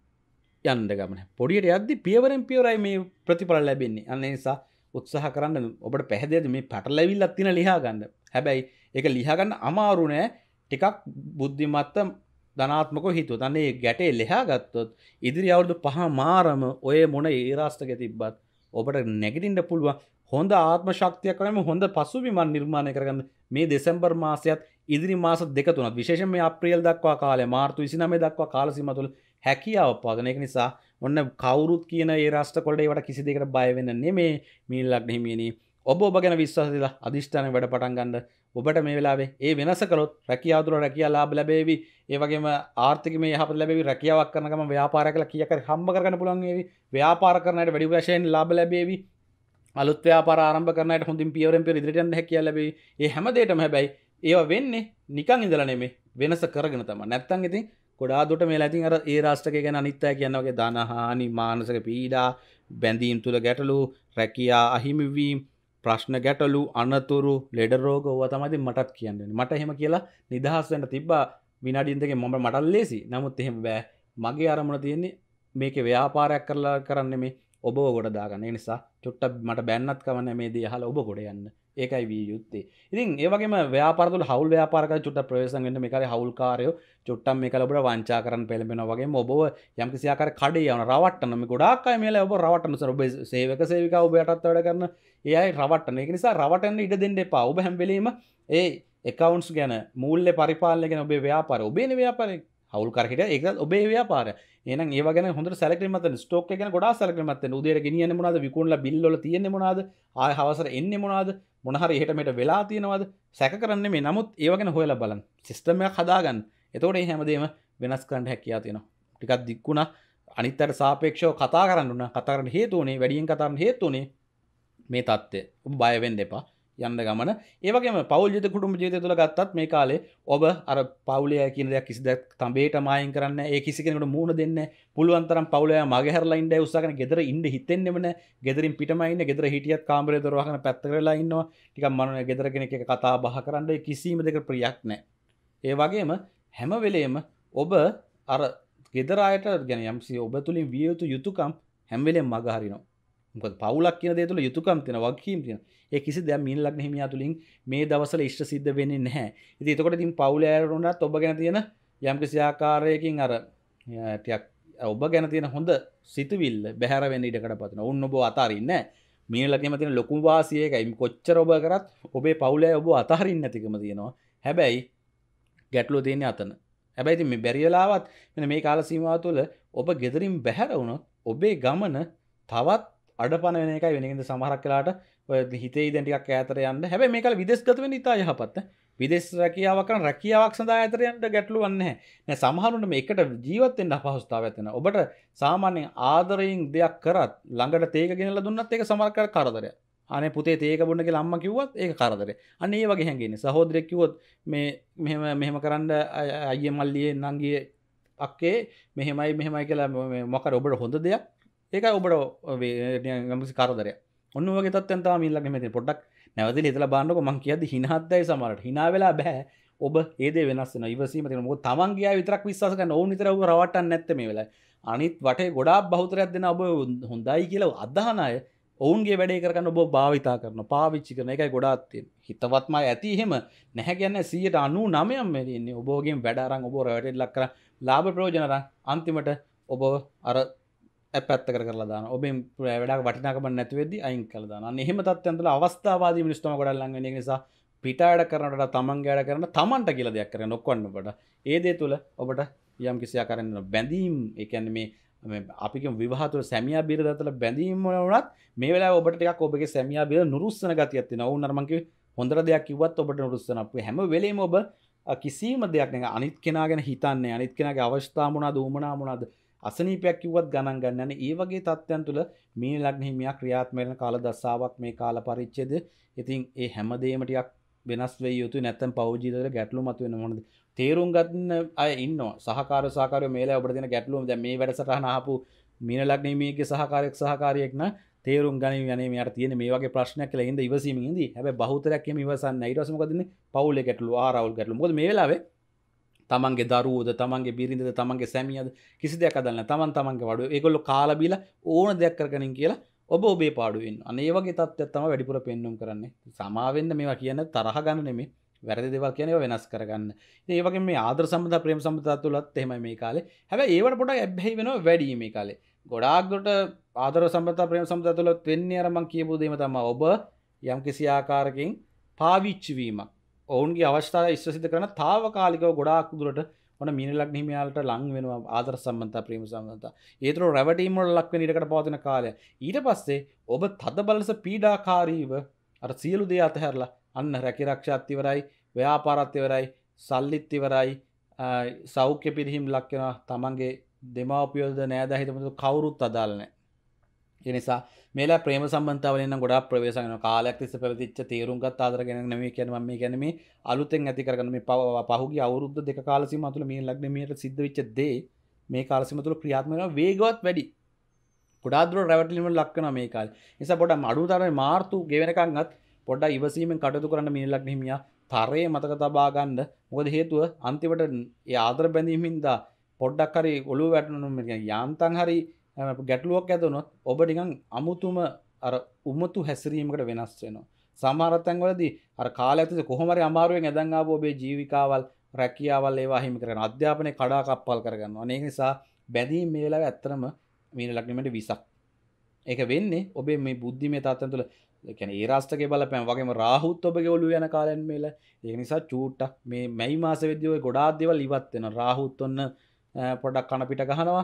යන්න ගමන. පොඩියට යද්දි පියවරෙන් පියවරයි මේ ප්‍රතිඵල ලැබෙන්නේ. අන්න ඒ නිසා උත්සාහ කරන්න ඔබට පැහැදිලිද මේ පැටලැවිල්ලක් තියෙන ලියා ගන්න. හැබැයි ඒක ලියා ගන්න අමාරු නෑ. ටිකක් බුද්ධිමත්ත ධනාත්මකව හිතුවොත් අන්න ඒ ගැටේ ලියා ගත්තොත් ඉදිරි අවුරුදු 5 මාරම ඔය මොන ඒ රාෂ්ට්‍රකේ තිබ්බත් ඔබට නැගිටින්න පුළුවන්. හොඳ ආත්ම ශක්තියක් වගේම හොඳ පසුබිමක් නිර්මාණය කරගන්න මේ දෙසැම්බර් මාසයත් ඉදිරි මාස දෙක තුනක් විශේෂයෙන් මේ අප්‍රේල් දක්වා කාලය මාර්තු 29 දක්වා කාල සීමාව තුළ හැකියාව පාදන. ඒක නිසා ඔන්න කවුරුත් කියන ඒ රාෂ්ට්‍රකොළේ ඒවට කිසි දෙයකට බය වෙන්න නෙමේ මීන ලග්න හිමියනි. ඔබ ගැන විශ්වාස දීලා අදිෂ්ඨානෙන් වැඩ පටන් ගන්න. ඔබට මේ වෙලාවේ ඒ වෙනස කළොත් රැකියාව තුළ රැකියා ලාභ ලැබෙවි. ඒ වගේම ආර්ථිකමය යහපත ලැබෙවි. රැකියාවක් කරන ගමන් ව්‍යාපාරයක් කියලා කීයක් හරි හම්බ කරගන්න පුළුවන් වේවි. ව්‍යාපාර කරන අයට වැඩි වශයෙන් ලාභ ලැබෙවි. අලුත් ව්‍යාපාර ආරම්භ කරන අයට හොඳින් පියවරෙන් පියවර ඉදිරියට යන්න හැකියාව ලැබෙවි. ඒ හැම දෙයකම හැබැයි ඒවා වෙන්නේ නිකන් ඉඳලා නෙමෙයි වෙනස කරගෙන තමයි. නැත්තම් ඉතින් ගොඩාක් දුරට මේලා ඉතින් අර ඒ රාෂ්ට්‍රකය ගැන අනිත් අය කියන වගේ ධනහානි මානසික පීඩා බැඳීම් තුල ගැටලු රැකියා අහිමිවීම ප්‍රශ්න ගැටලු අනතුරු ලෙඩ රෝග ඕවා තමයි ඉතින් මටත් කියන්නේ. මට එහෙම කියලා නිදහස් වෙන්න තිබ්බා විනාඩියෙන් දෙකකින් මට ලේසි. නමුත් එහෙම බෑ. මගේ අරමුණ තියෙන්නේ මේකේ ව්‍යාපාරයක් කරලා කරන්නේ මේ ඔබව ගොඩ දාගන්න. ඒ නිසා චුට්ටක් මට බැන්නත් කවන්නේ මේ දේ අහලා ඔබ ගොඩ යන්න. ඒකයි විය යුත්තේ. ඉතින් ඒ වගේම ව්‍යාපාර තුළ හවුල් ව්‍යාපාර කරලා චුට්ටක් ප්‍රවේශම් වෙන්න මේ කාලේ හවුල්කාරයෝ චුට්ටක් මේකල ඔබට වංචා කරන්න පෙළඹෙනවා වගේම ඔබව යම්කිසි ආකාරයක කඩේ යවන රවට්ටන මේ ගොඩාක් අය මේලා ඔබ රවට්ටන සර් ඔබ සේවක සේවිකා ඔබ යටත් වැඩ කරන ඒ අය රවට්ටන. ඒක නිසා රවටන්න ඉඩ දෙන්න එපා. ඔබ හැම වෙලෙම ඒ accounts ගැන මූල්‍ය පරිපාලනය ගැන ඔබේ ව්‍යාපාරය ඔබේනේ ව්‍යාපාරය හවුල්කාරකෙට ඒක ඔබේ ව්‍යාපාරය. එහෙනම් ඒව ගැන හොඳට සැලකිලිමත් වෙන්න. ස්ටොක් එක ගැන ගොඩාක් සැලකිලිමත් වෙන්න. උදේට ගෙනියන්නේ මොනවද? විකුණලා බිල් වල තියෙන්නේ මොනවද? ආය හවසට එන්නේ මොනවද? මොන හරි එහෙට මෙහෙට වෙලා තියෙනවද? සැක කරන්නේ මේ. නමුත් ඒව ගැන හොයලා බලන්න. සිස්ටම් එකක් හදාගන්න. එතකොට මේ හැමදේම වෙනස් කරන්න හැකියාව තියෙනවා. ටිකක් දික්ුණා. අනිත් අයට සාපේක්ෂව කතා කරන්න උනා. කතා කරන්න හේතු උනේ වැඩියෙන් කතා කරන්න හේතු උනේ මේ தත්ත්වය. ඔබ බය වෙන්න එපා. යන්න ගමන. ඒ වගේම පෞල් ජීවිත කුටුම්බ ජීවිතය තුළ ගත්තත් මේ කාලේ ඔබ අර පෞලේ කියන දෙයක් කිසි දෙයක් තඹේට මායින් කරන්නේ නැහැ. ඒ කිසි කෙනෙකුට මූණ දෙන්නේ නැහැ. පුළුවන් තරම් පෞලේ මගේ හැරලා ඉන්නයි උත්සාහ කරන. ගෙදර ඉන්න හිතෙන්නෙම නැහැ. ගෙදරින් පිටමයි ඉන්නේ. ගෙදර හිටියත් කාමරේ දොර වහගෙන පැත්තකට වෙලා ඉන්නවා. ටිකක් මන ගෙදර කෙනෙක් එක්ක කතා බහ කරන්න කිසිම දෙයක ප්‍රියක් නැහැ. ඒ වගේම හැම වෙලෙම ඔබ අර ගෙදර අයට يعني යම්සි ඔබ තුලින් විය යුතු යුතුයකම් හැම වෙලෙම මග හරිනවා. මොකද පවුලක් කියන දේ තුළ යුතුයකම් තියෙනවා වගකීම් තියෙනවා. ඒ කිසි දෙයක් මීන ලග්න හිමියා තුලින් මේ දවස්වල ඉෂ්ට සිද්ධ වෙන්නේ නැහැ. ඉතින් එතකොට ඉතින් පවුලේ අයට උනත් ඔබ ගැන තියෙන යම්කිසි ආකාරයකින් අර ටිකක් ඔබ ගැන තියෙන හොඳ සිතුවිල්ල බැහැර වෙන්න ඉඩකඩ පතනවා. උන් ඔබ අතාරින්නේ නැහැ. මීන ලග්නෙම තියෙන ලොකුම වාසිය ඒකයි. කොච්චර ඔබ කරත් ඔබේ පවුලේ ඔබ අතාරින්නේ නැතිකම තියෙනවා. හැබැයි ගැටලුව තියෙන්නේ අතන. හැබැයි ඉතින් මේ බැරි වෙලාවත් මෙන්න මේ කාල සීමාව තුළ ඔබ ගෙදරින් බැහැර වුණොත් ඔබේ ගමන තවත් අඩපණ වෙන එකයි වෙන එකද සමහරක් වෙලාවට ඔය හිතේ ඉඳන් ටිකක් ඈතට යන්න. හැබැයි මේ කාලේ විදේශගත වෙන්න ඉතා යහපත්. විදේශ රැකියාවක් කරන රැකියාවක් සඳහා ඈතට යන්න ගැටලුවක් නැහැ. නෑ සමහරුන්ට මේකට ජීවත් වෙන්න අපහසුතාවයක් තියෙනවා. ඔබට සාමාන්‍යයෙන් ආදරයෙන් දෙයක් කරත් ළඟට තේක ගෙනලා දුන්නත් ඒක සමහරක් කරදරයක්. අනේ පුතේ තේක බොන්න කියලා අම්මා කිව්වත් ඒක කරදරයක්. අන්න ඒ වගේ හැංගෙන්නේ. සහෝදරයෙක් කිව්වොත් මේ මෙහෙම කරන්න අයියේ මල්ලියේ නංගියේ අක්කේ මෙහෙමයි කියලා මොකද ඔබට හොඳ දෙයක් ඒකයි ඔබට යම්කිසි කරදරයක්. ඔන්න ඔය වගේ තත්ත්වෙන් තමයි මීන ලග්නෙ මෙතන පොඩ්ඩක් නැවතිලා හිතලා බලන්නකො මං කියද්දි හිනහත්දයි සමහරට. හිනා වෙලා බෑ. ඔබ ඒ දේ වෙනස් වෙනවා. ඉවසීම තියෙනවා. මොකද තමන් ගියා විතරක් විශ්වාස කරන්න ඕන විතර ඔබ රවට්ටන්නේ නැත්තේ මේ වෙලාවේ. අනිත් වටේ ගොඩාක් බහුතරයක් දෙන ඔබ හොඳයි කියලා අදහන අය ඔවුන්ගේ වැඩේ කරගන්න ඔබ භාවිතා කරනවා. පාවිච්චි කරන එකයි ගොඩාක් තියෙන්නේ. හිතවත්මයි ඇති එහෙම නැහැ කියන්නේ 99%ම මේ ඉන්නේ. ඔබ වගේම වැඩ අරන් ඔබ රැවටෙන්න ලක් කරා ලාභ ප්‍රයෝජන අරන් අන්තිමට ඔබ අර පැත්තකට කරලා දානවා. ඔබෙන් වැඩක් වටිනාකමක් නැති වෙද්දි අයින් කරලා දානවා. අන්න එහෙම තත්ත්වයන් තුළ අවස්ථාවාදී මිනිස්සු තමයි ගොඩක් ලඟ වෙන්නේ. ඒ නිසා පිට වැඩ කරනට තමන්ගේ වැඩ කරන තමන්ට කියලා දෙයක් කරන්න ඔක්කොන්න ඔබට ඒ දේ තුළ ඔබට යම් කිසි ආකාරයෙන් බැඳීම් ඒ කියන්නේ මේ අපි කියමු විවාහ තුළ සැමියා බිරිඳ අතර බැඳීම් වුණත් මේ වෙලාවේ ඔබට ටිකක් ඔබගේ සැමියා බිරිඳ නුරුස්සන ගතියක් තියෙනවා. වුන් අර මං කිව්වේ හොඳට දෙයක් කිව්වත් ඔබට නුරුස්සන අපේ හැම වෙලෙම ඔබ කිසිම දෙයක් නෑ අනිත් කෙනා ගැන හිතන්නේ අනිත් කෙනාගේ අවස්ථා මොනවාද උමනා මොනවාද අසනීපයක් කිව්වත් ගණන් ගන්න යන්නේ. ඒ වගේ තත්ත්වයන් තුළ මීන ලග්න හිමියා ක්‍රියාත්මක වෙන කාල දසාවක් මේ කාල පරිච්ඡේදය. ඉතින් ඒ හැමදේම ටිකක් වෙනස් වෙයි යුතුයි නැත්නම් පෞද්ගලික ජීවිතවල ගැටලු මතුවෙන මොනවද තේරුම් ගන්න අය ඉන්නවා. සහකාරයෝ මේලා ඔබට දෙන ගැටලුව දැන් මේ වැඩසටහන ආපු මීන ලග්න හිමියගේ සහකාරියෙක් නම් තේරුම් ගනිමින් යන්නේ මෙයාට තියෙන මේ වගේ ප්‍රශ්නයක් කියලා ඉඳ ඉවසීමෙන් ඉඳී. හැබැයි බහුතරයක් එහෙම ඉවසන්නේ නැහැ. ඊට පස්සේ මොකද වෙන්නේ? පවුලේ ගැටලු, ආරවුල් ගැටලු. මොකද මේ වෙලාවේ තමන්ගේ දරුවෝද, තමන්ගේ බිරිඳද, තමන්ගේ සැමියාද කිසි දෙයක් අදල්ලා නැහැ. තමන්ගේ වඩුව. ඒගොල්ලෝ කාලා බීලා ඕන දෙයක් කරගනින් කියලා ඔබ ඔබේ පාඩුව ඉන්න. අනේ ඒ වගේ තත්ත්වයක් තමයි වැඩිපුර පෙන්වුම් කරන්නේ. සමා වෙන්න මේවා කියන්නේ තරහ ගන්න නෙමෙයි. වැරදි දේවල් කියන ඒවා වෙනස් කරගන්න. ඉතින් ඒ වගේම මේ ආදර සම්බන්ධ ප්‍රේම සම්බන්ධතා තුලත් එහෙමයි මේ කාලේ. හැබැයි ඒවට පොඩක් ඇබ්බැහි වෙනවා වැඩි මේ කාලේ. ගොඩාක් දුරට ආදර සම්බන්ධතා ප්‍රේම සම්බන්ධතා තුලත් වෙන්නේ අර මං කියපු දේම තමයි. ඔබ යම් කිසි ආකාරකින් පාවිච්චි වීමක්. ඔවුන්ගේ අවශ්‍යතාවය ඉෂ්ට සිද්ධ කරන తాවකාලිකව ගොඩාක් දුරට මොන මීන ලග්න හිමියාලට ලං වෙනවා ආදර සම්බන්ධතා ප්‍රේම සම්බන්ධතා. ඒතර රැවටීම් වල ලක් වෙන ඉඩකට පවතින කාලය. ඊට පස්සේ ඔබ තද බලස පීඩාකාරීව අර සියලු දේ අතහැරලා අන්න රැකිරක්ෂාත් ඉවරයි, ව්‍යාපාරත් ඉවරයි, සල්ලිත් ඉවරයි, සෞඛ්‍ය පිරිහීම් ලක් වෙනවා. තමන්ගේ දෙමාපියෝද නෑදෑ හිතමුද කවුරුත් අදාළ නැහැ. ඒ නිසා මේලා ප්‍රේම සම්බන්ධතාවලින් නම් ගොඩාක් ප්‍රවේශම් වෙනවා. කාලයක් තිස්සේ පැවතිච්ච තීරුම්ගත් ආදර ගැන නෙමෙයි කියන්නේ මම කියන්නේ මේ අලුතෙන් ඇති කරගන්න මේ පහුගිය අවුරුද්ද දෙක කාල සීමාව තුළ මේ ලග්න මියට සිද්ධ වෙච්ච දේ මේ කාල සීමාව තුළ ක්‍රියාත්මක වෙනවා වේගවත් වැඩි. ගොඩාක් දුර රැවටිලිම ලක් වෙනවා මේ කාලේ. ඒ නිසා පොඩ්ඩක් අඩුතරමේ මාර්තු ගෙවෙනකන්වත් පොඩ්ඩක් ඉවසීමෙන් කටයුතු කරන්න මේ ලග්න හිමියා තරයේ මතක තබා ගන්න. මොකද හේතුව අන්තිමට ඒ ආදර බැඳීමින්දා පොඩ්ඩක් හරි ඔළුව වැටුණොත් යාන්තම් හරි ගැටලුවක් ඇති වුණොත් ඔබ නිකන් අමුතුම අර උමතු හැසිරීමකට වෙනස් වෙනවා. සමහර තැන්වලදී අර කාලයක් තිස්සේ කොහොම හරි අමාරුවෙන් ඇදන් ආපු ඔබේ ජීවිකාවල් රැකියාවල් ඒවා හිමි කරගෙන අධ්‍යාපනයේ කඩා කප්පල් කරගන්නවා. ඒක නිසා බැඳීම් මේ වෙලාවේ ඇත්තටම මීන ලග්නෙට විසක්. ඒක වෙන්නේ ඔබේ මේ බුද්ධිමය තාත්තන් තුළ ඒ කියන්නේ ඒ රාෂ්ට්‍රකේ බලපෑම වගේම රාහුත් ඔබගේ ඔළුව යන කාලෙන් මේල. ඒක නිසා චූට්ටක් මේ මැයි මාසෙ වෙද්දී ඔය ගොඩාක් දේවල් ඉවත් වෙනවා. රාහුත් ඔන්න පොඩක් කන පිට ගහනවා.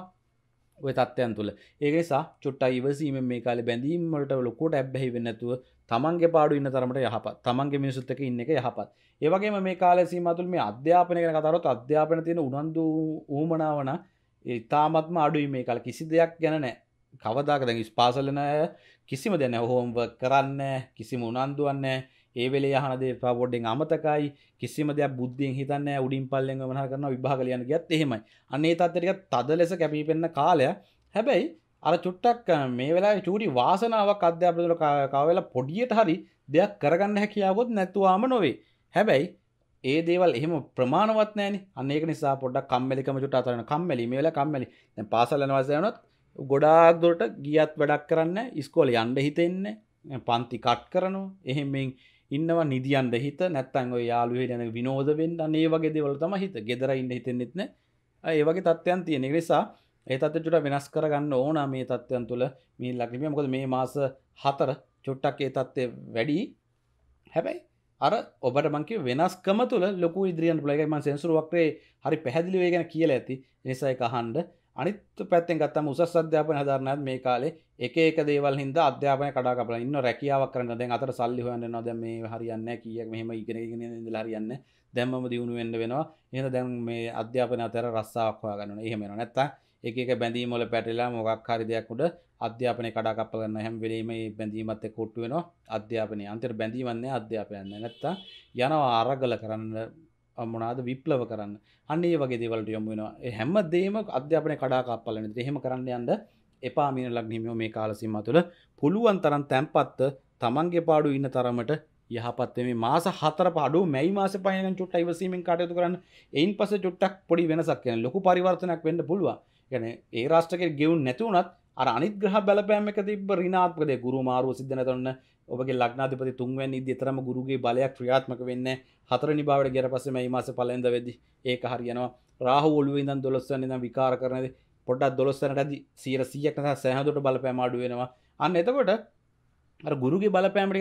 ඔය තත්ත්වයන් තුළ. ඒක නිසා චුට්ටක් ඉවසීමෙන් මේ කාලේ බැඳීම් වලට ලොකුට ඇබ්බැහි වෙන්නේ නැතුව තමන්ගේ පාඩුව ඉන්න තරමට යහපත්. තමන්ගේ මිනිසුත් එක්ක ඉන්න එක යහපත්. ඒ වගේම මේ කාලේ සීමාව තුළ මේ අධ්‍යාපනය ගැන කතා කරොත් අධ්‍යාපනයේ තියෙන උනන්දු ඌමනාව නම් ඒ තාමත්ම අඩුයි මේ කාලේ. කිසි දෙයක් ගැන නැහැ. කවදාක දැන් ඉස්පාසල් යන අය කිසිම දෙයක් නැහැ. හෝම්වර්ක් කරන්නේ කිසිම උනන්දුවක් නැහැ. ඒ වෙලේ අහන දේ පොඩ්ඩෙන් අමතකයි. කිසිම දෙයක් බුද්ධියෙන් හිතන්නේ නැහැ. උඩින් පල්ලෙන් වමනා කරනවා විභාග ලියන්න ගියත් එහෙමයි. අන්න ඒ තත්ත්වය ටිකක් තද ලෙස කැපිපෙන්න කාලය. හැබැයි අර චුට්ටක් මේ වෙලාවේ චූටි වාසනාවක් අධ්‍යාපනය වල කාවෙලා පොඩියට හරි දෙයක් කරගන්න හැකියාවොත් නැතුවම නොවේ. හැබැයි ඒ දේවල් එහෙම ප්‍රමාණවත් නැහැනේ. අන්න ඒක නිසා පොඩ්ඩක් කම්මැලිකම චුට්ට අතරන කම්මැලි මේ වෙලාව කම්මැලි. දැන් පාසල් යන වයස යනොත් ගොඩාක් දුරට ගියත් වැඩක් කරන්නේ ඉස්කෝලේ යන්න හිතෙන්නේ පන්ති කට් කරනවා. එහෙමෙන් ඉන්නවා නිදියන්න හිත නැත්තම් ඔය යාළුවෝ හිටියන විනෝද වෙන්න අනේ වගේ දේවල් තමයි හිත. ගෙදර ඉන්න හිතෙන්නෙත් නැහැ. ඒ වගේ තත්ත්වයන් තියෙන. ඒ නිසා ඒ තත්ත්ව චුට්ටක් වෙනස් කරගන්න ඕන මේ තත්ත්වයන් තුළ මේ ලග්නෙ. මොකද මේ මාස 4 චුට්ටක් ඒ තත්ත්වය වැඩි. හැබැයි අර ඔබට මං කිය වෙනස්කම තුළ ලොකු ඉදිරියන්න පුළුවන්. ඒකයි මම සෙන්සුරු වක්‍රේ හරි පැහැදිලිව ඒ ගැන කියලා ඇති. ඒ නිසා ඒක අහන්න. අනිත් පැත්තෙන් ගත්තම උසස් අධ්‍යාපන හදාරනත් මේ කාලේ එක එක දේවල් හින්දා අධ්‍යාපනය කඩා කපලා ඉන්න රැකියාවක් කරන්න දැන් අතට සල්ලි හොයන්න යනවා. දැන් මේ හරියන්නේ නැහැ කීයක් මෙහෙම ඉගෙන ඉඳලා හරියන්නේ නැහැ. දැන්මම දිනු වෙන්න වෙනවා. එහෙනම් දැන් මේ අධ්‍යාපනය අතර රස්සාවක් හොයාගන්න ඕනේ. එහෙම වෙනවා. නැත්තම් එක එක බැඳීම් වල පැටලලා මොකක් හරි දෙයක් උඩ අධ්‍යාපනය කඩා කප්පල ගන්න හැම වෙලෙම මේ බැඳීමත් එක්ක කොට්ටු වෙනවා. අධ්‍යාපනය අන්තිමට බැඳීමක් නැහැ අධ්‍යාපනයක් නැහැ. නැත්තම් යනවා අරගල කරන්න මොනවාද විප්ලව කරන්න. අන්න ඒ වගේ දේවල්ට යොමු වෙනවා. ඒ හැම දෙයක්ම අධ්‍යාපනය කඩා කප්පල වෙනවා. එහෙම කරන්න යන්න එපා මීන ලග්න හිමියෝ මේ කාල සීමාව තුළ පුළුවන් තරම් තැම්පත්ව තමන්ගේ පාඩු ඉන්න තරමට යහපත් මේ මාස 4 පාඩුව මැයි මාසේ පයින් චුට්ටක් ඉවසීමෙන් කටයුතු කරන්න. එයින් පස්සේ චුට්ටක් පොඩි වෙනසක් කියන්නේ ලොකු පරිවර්තනයක් වෙන්න පුළුවන්. කියන්නේ ඒ රාෂ්ට්‍රකේ ගෙවුන් නැති වුණත් අර අනිත් ග්‍රහ බලපෑම් එක තිබ්බ ඍණාත්මක දේ ගුරු මාරුව සිද්ධ නැතොන්න ඔබගේ ලග්නාධිපති 3 වෙනි ඉදි තරම ගුරුගේ බලයක් ක්‍රියාත්මක වෙන්නේ 4 වෙනි භාවයට ගියර පස්සේ මේ මාසේ පළවෙනිද වෙද්දි ඒක හරියනවා. රාහු ඔළුවේ ඉඳන් 12 වෙනි ඉඳන් විකාර කරනදී පොඩ්ඩක් 12 වෙනිටදී 100%ක් නැත්නම් සෑහදුවට බලපෑම අඩු වෙනවා. අන්න එතකොට අර ගුරුගේ බලපෑම ටිකක්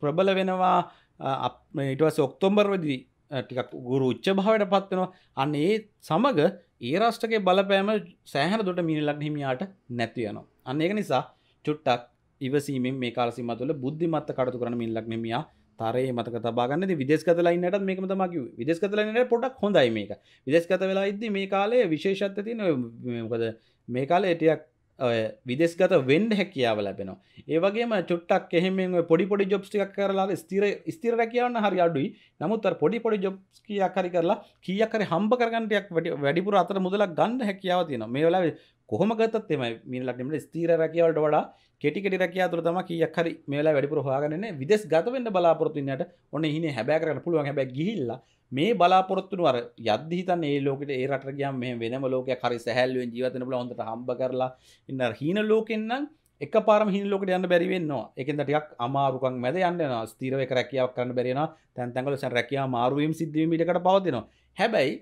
ප්‍රබල වෙනවා. ඊට පස්සේ ඔක්තෝබර් වෙදී ටිකක් ගුරු උච්ච භාවයට පත් වෙනවා. අන්න ඒ සමග ඒ රාෂ්ට්‍රකයේ බලපෑම සෑහෙන දුරට මීන ලග්න හිමියාට නැති වෙනවා. අන්න ඒක නිසා චුට්ටක් ඉවසීමෙන් මේ කාල සීමාව තුළ බුද්ධිමත්ව කටයුතු කරන මීන ලග්න හිමියා තරයේ මතක තබා ගන්න. ඉතින් විදේශගත වෙලා ඉන්නටත් මේකම තමයි කිව්වේ. විදේශගත වෙලා ඉන්නට පොඩ්ඩක් හොඳයි මේක. විදේශගත වෙලා ඉද්දි මේ කාලේ විශේෂත්වය තියෙන මොකද මේ කාලේ ටිකක් විදේශගත වෙන්න හැකියාව ලැබෙනවා. ඒ වගේම චුට්ටක් එහෙම පොඩි පොඩි ජොබ්ස් ටිකක් කරලා ස්ථිර රැකියාවන්න හරි අඩුයි. නමුත් අර පොඩි පොඩි ජොබ්ස් කීයක් හරි කරලා කීයක් හරි හම්බ කරගන්න ටිකක් වැඩිපුර අතර මුදලක් ගන්න හැකියාව තියෙනවා. මේ වෙලාවේ කොහොම ගත්තත් එමය මීන ලග්නෙ ස්ථිර රැකියාවලට වඩා කෙටි රැකියාව තුළ තමයි කීයක් හරි මේ වෙලාවේ වැඩිපුර හොයාගන්න ඉන්නේ. විදේශගත වෙන්න බලාපොරොත්තු වෙන්නට ඔන්න ඉහිනේ හැබෑ කරගන්න පුළුවන්. හැබැයි ගිහිල්ලා මේ බලාපොරොත්තුන අර යද්දි හිතන්නේ ඒ ලෝකෙට ඒ රටට ගියාම මෙහෙම වෙනම ලෝකයක් හරි සැහැල්ලුවෙන් ජීවත් වෙන්න පුළුවන් හොඳට හම්බ කරලා ඉන්න අර හීන ලෝකෙන් නම් එකපාරම හීන ලෝකෙට යන්න බැරි වෙනවා. ඒකෙන්ද ටිකක් අමාරුකම් මැද යන්න වෙනවා. ස්ථිරව එක රැකියාවක් කරන්න බැරි වෙනවා. තැන් වල රැකියාව මාරු වීම සිද්ධ වීම ඊටකට පවතිනවා. හැබැයි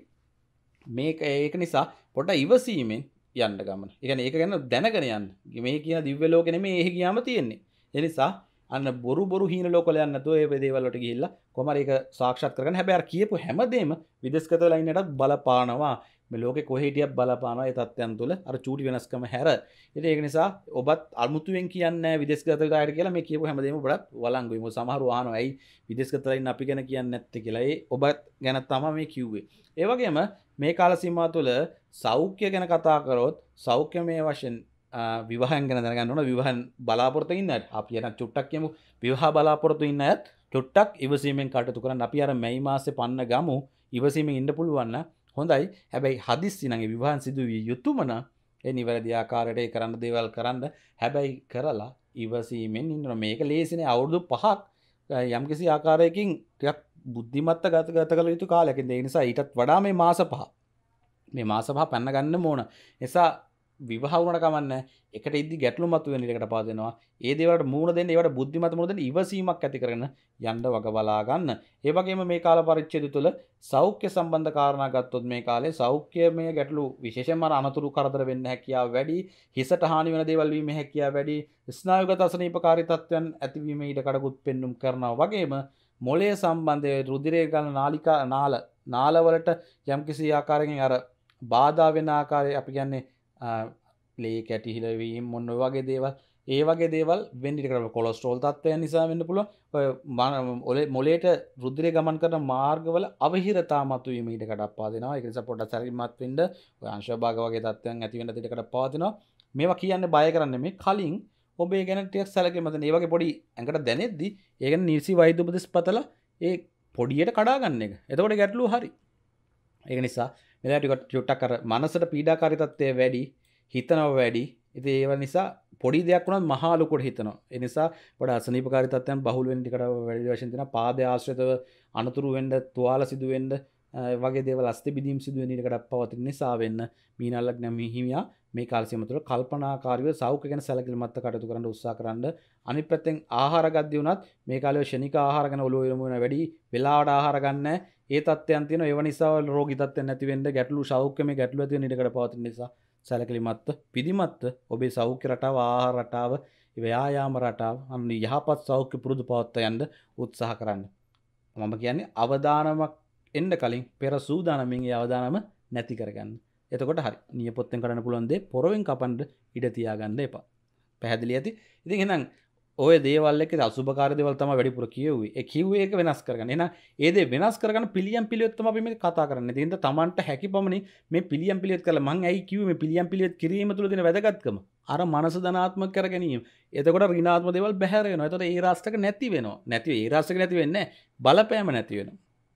මේක ඒක නිසා පොඩ්ඩක් ඉවසීමෙන් යන්න ගමන. ඒ කියන්නේ ඒක ගැන දැනගෙන යන්න. මේ කියන දිව්‍ය ලෝකෙ නෙමෙයි එහෙ ගියාම තියෙන්නේ. ඒ නිසා අන්න බොරු හීන ලෝකවල යන්න නැතුව ඒ දේවල් වලට ගිහිල්ලා කොහමද ඒක සාක්ෂාත් කරගන්න. හැබැයි අර කියපු හැමදේම විදේශගත වෙලා ඉන්නටත් බලපානවා. මේ ලෝකේ කොහේ හිටියක් බලපානවා ඒ තත්ත්වයන් තුළ අර චූටි වෙනස්කම හැර. ඉතින් ඒක නිසා ඔබත් අමුතුවෙන් කියන්නේ විදේශගත වෙලා ඉන්න කියලා මේ කියපු හැමදේම ඔබට වළංගුයි. මොකද සමහරව අහනවා ඇයි විදේශගත වෙලා ඉන්න අපි ගැන කියන්නේ නැත්තේ කියලා. ඒ ඔබත් ගැන තමයි මේ කිව්වේ. ඒ වගේම මේ කාල සීමාව තුළ සෞඛ්‍ය ගැන කතා කරොත් සෞඛ්‍යමය වශයෙන් විවාහයන් ගැන දැනගන්න ඕන. විවාහන් බලාපොරොත්තු ඉන්න අය අපි යන චුට්ටක් කියමු. විවාහ බලාපොරොත්තු ඉන්න අයත් චුට්ටක් ඉවසීමෙන් කටයුතු කරන්න. අපි අර මැයි මාසේ පන්න ගමු. ඉවසීමෙන් ඉන්න පුළුවන් නම් හොඳයි. හැබැයි හදිස්සි නම් විවාහන් සිදු විය යුතුම නම් ඒ නිවැරදි ආකාරයට ඒ කරන්න දේවල් කරන්න. හැබැයි කරලා ඉවසීමෙන් ඉන්න මේක ලේසිනේ. අවුරුදු 5ක් යම්කිසි ආකාරයකින් ටිකක් බුද්ධිමත්ව ගත කළ යුතු කාලයක්. ඒ නිසා ඊටත් වඩා මේ මාස 5 මේ මාස 5 පැන්න ගන්න ඕන. නිසා විවාහ වුණාට කමන්නේ එකට ඉද්දි ගැටලු මතුවෙන ඉලකට පාදෙනවා. ඒ දේවල්ට මූණ දෙන්න ඒවට බුද්ධිමත් මූණ දෙන්න ඉවසීමක් ඇති කරගෙන යන්න වග බලා ගන්න. ඒ වගේම මේ කාල පරිච්ඡේදය තුළ සෞඛ්‍ය සම්බන්ධ කාරණා ගත්තොත් මේ කාලේ සෞඛ්‍යමය ගැටලු විශේෂයෙන්ම අනතුරු කරදර වෙන්න හැකියාව වැඩි, හිසට හානි වෙන දේවල් වීම හැකියාව වැඩි, ස්නායුගත අසනීපකාරී තත්ත්වයන් ඇතිවීම ඊට කඩකුත් පෙන්눔 කරනවා. වගේම මොළය සම්බන්ධ රුධිරය ගන්න නාලවලට යම්කිසි ආකාරයකින් අර බාධා වෙන ආකාරය අපි කියන්නේ ලේ කැටිහිලවීම මොන වගේ දේවල් ඒ වගේ දේවල් වෙන්න ඉඩ කරනවා. කොලෙස්ටරෝල් තත්ත්වයන් නිසා වෙන්න පුළුවන්. ඔය මොළයට රුධිරය ගමන් කරන මාර්ගවල අවහිරතා මතුවීම ඊට කඩප්පා දෙනවා. ඒක නිසා පොඩ්ඩක් ශරීරමත් වෙන්න ඔය අංශභාග වගේ තත්ත්වයන් ඇති වෙන්න ඊට කඩප්පා දෙනවා. මේවා කියන්නේ බය කරන්නේ මේ කලින් ඔබ ඒ ගැන ටිකක් සැලකීමක් දෙන්න. ඒ වගේ පොඩි ඇඟට දැනෙද්දි ඒ ගැන නිසි වෛද්‍ය උපදෙස් පතලා ඒ පොඩියට කඩා ගන්න එක. එතකොට ගැටලුව හරි. ඒක නිසා මෙලා ටිකක් චුට්ටක් අර මනසට පීඩාකාරී තත්ත්වය වැඩි, හිතනවා වැඩි. ඉතින් ඒව නිසා පොඩි දෙයක් වුණත් මහා ලොකුට හිතනවා. ඒ නිසා පොඩ අසනීපකාරී තත්ත්වයන් බහුල වෙන්න ටිකට වැඩි වශයෙන් තියෙනවා. පාදයේ ආශ්‍රිතව අනතුරු වෙන්න, තුවාල සිදු වෙන්න වගේ දේවල් අස්ති බිඳීම් සිදු වෙන ඉඩකඩක් පවතින නිසා වෙන්න මීන ලග්න හිමියා මේ කාල සීමාව තුළ කල්පනාකාරීව සෞඛ්‍ය ගැන සැලකිලිමත්ව කටයුතු කරන්න උත්සාහ කරන්න. අනිත් පැත්තෙන් ආහාර ගද්දී උනත් මේ කාලේ ශනික ආහාර ගැන ඔලුව යොමු වෙන වැඩි වෙලාවට ආහාර ගන්න ඒ තත්ත්වයන් තියෙනවා. ඒව නිසා රෝගී තත්ත්වයන් නැති වෙන්න ගැටලු සෞඛ්‍යමය ගැටලු ඇති වෙන ඉඩකඩ පවතින නිසා සැලකිලිමත්ව පිළිමත්ව ඔබේ සෞඛ්‍ය රටාව, ආහාර රටාව, ව්‍යායාම රටාව අන්න යහපත් සෞඛ්‍ය පුරුදු පවත්වා යන්න උත්සාහ කරන්න. මම කියන්නේ අවදානමක් එන්න කලින් පෙර සූදානමින් ඒ අවදානම නැති කරගන්න. එතකොට හරි. නියපොත්තෙන් කරන්න පුළුවන් දේ පොරවෙන් කපන්න ඉඩ තියාගන්න එපා. පැහැදිලි ඇති? ඉතින් එහෙනම් ඔය දේවල් එක්ක අසුබකාරී දේවල් තමයි වැඩිපුර කියුවේ. ඒ කිව්වේ එක වෙනස් කරගන්න. එහෙනම් ඒ දේ වෙනස් කරගන්න පිළියම් පිළිවෙත් තමයි අපි මේ කතා කරන්නේ. ඉතින් තමන්ට හැකි පමණින් මේ පිළියම් පිළිවෙත් කළා. මං ඇයි කිව්වේ මේ පිළියම් පිළිවෙත් කිරීම තුළ තියෙන වැදගත්කම? අර මනස ධනාත්මක කර ගැනීම. එතකොට ඍණාත්මක දේවල් බැහැර වෙනවා. එතකොට ඒ රාශියක නැති වෙනවා. ඒ රාශියක නැති වෙන්නේ බලපෑම නැති වෙනවා.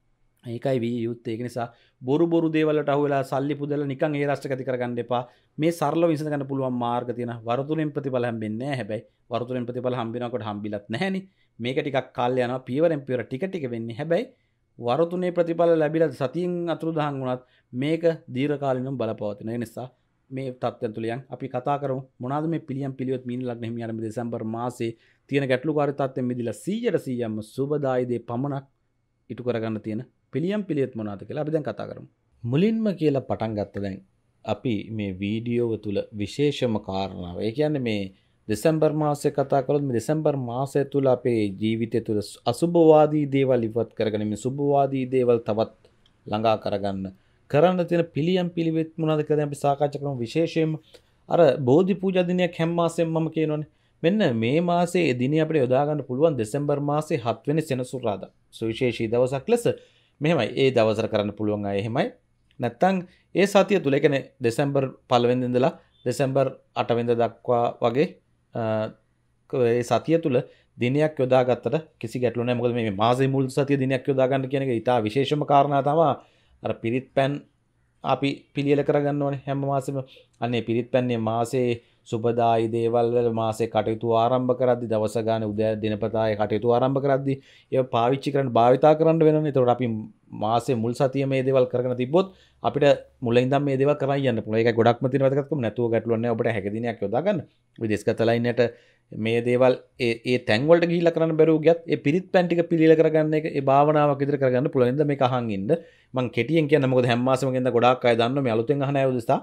ඒකයි වී යුත්තේ. ඒක නිසා බොරු දේවල් වලට අහු වෙලා සල්ලි පුදලා නිකන් ඒ රාශියක ඇති කරගන්න එපා. මේ සරලව විසඳ ගන්න පුළුවන් මාර්ග තියෙනවා. වරතුලෙන් ප්‍රතිඵල හම්බෙන්නේ නැහැ. හැබැයි වරතුලෙන් ප්‍රතිඵල හම්බෙනකොට හම්බිලත් නැහැනේ. මේක ටිකක් කාලය යනවා. පියවරෙන් පියවර ටික වෙන්නේ. හැබැයි වරතුනේ ප්‍රතිඵල ලැබිලා සතියෙන් අතුරුදහන් වුණත් මේක දීර්ඝකාලීනව බලපවතින. ඒ නිසා මේ තත්ත්වයන් තුලින් අපි කතා කරමු මොනවාද මේ පිළියම් පිළිවෙත් මීන ලග්න හිමියාට මේ දෙසැම්බර් මාසේ තියෙන ගැටලුකාරී තත්ත්වෙන් මිදලා 100%ක්ම සුබදායි දේ පමණක් ඉටු කරගන්න තියෙන පිළියම් පිළිවෙත් මොනවාද කියලා අපි දැන් කතා කරමු. මුලින්ම කියලා පටන් ගත්ත දැන් අපි මේ වීඩියෝව තුල විශේෂම කාරණාව. ඒ කියන්නේ මේ දෙසැම්බර් මාසය කතා කළොත් මේ දෙසැම්බර් මාසය තුල අපේ ජීවිතය තුල අසුභවාදී දේවල් ඉවත් කරගෙන මේ සුභවාදී දේවල් තවත් ළඟා කරගන්න කරන්න තියෙන පිළියම් පිළිවෙත් මොනවද කියලා අපි සාකච්ඡා කරමු. විශේෂයෙන්ම අර බෝධි පූජා දිනයක් හැම මාසෙම මම කියනවනේ. මෙන්න මේ මාසයේ දිනේ අපිට යොදා ගන්න පුළුවන් දෙසැම්බර් මාසයේ 7 වෙනි සෙනසුරාදා. සුවිශේෂී දවසක් ලෙස මෙහෙමයි. ඒ දවසට කරන්න පුළුවන් අය එහෙමයි. නැත්තම් ඒ සතිය තුල, ඒ කියන්නේ දෙසැම්බර් 1 වෙනිදා ඉඳලා දෙසැම්බර් 8 වෙනිදා දක්වා වගේ ඒ සතිය තුල දිනයක් යොදා ගත්තට කිසි ගැටලුවක් නැහැ. මොකද මේ මාසෙ මුල් සතිය දිනයක් යොදා ගන්න කියන එක ඉතා විශේෂම කාරණා තමයි. අර පිරිත් පැන් අපි පිළියෙල කරගන්න ඕනේ හැම මාසෙම. අනේ පිරිත් පැන්නේ මාසේ සුබදායි දේවල් වල මාසේ කටයුතු ආරම්භ කරද්දි දවස ගානේ උදේ දිනපතායේ කටයුතු ආරම්භ කරද්දි ඒව පාවිච්චි කරන්න භාවිතා කරන්න වෙනවනේ. ඒතකොට අපි මාසේ මුල් සතිය මේ දේවල් කරගෙන තිබ්බොත් අපිට මුලින් ඉඳන් මේ දේවල් කරන් යන්න පුළුවන්. ඒකයි ගොඩක්ම තියෙන වැදගත්කම. නැතුව ගැටලුවක් නැහැ. ඔබට හැක දිනයක් යොදා ගන්න. විදේශගත ලයින්නට මේ දේවල් ඒ තැන් වලට ගිහිල්ලා කරන්න බැරුව ගියත් ඒ පිරිත් පැන් ටික පිළියෙල කරගන්න එක ඒ භාවනාවක් විතර කරගන්න පුළුවන්. ඉතින් මේක අහන් ඉන්න. මම කෙටියෙන් කියන්න මොකද හැම මාසෙම ගෙන්ද ගොඩාක් අය දන්නවා මේ අලුතෙන් අහන අය උදෙසා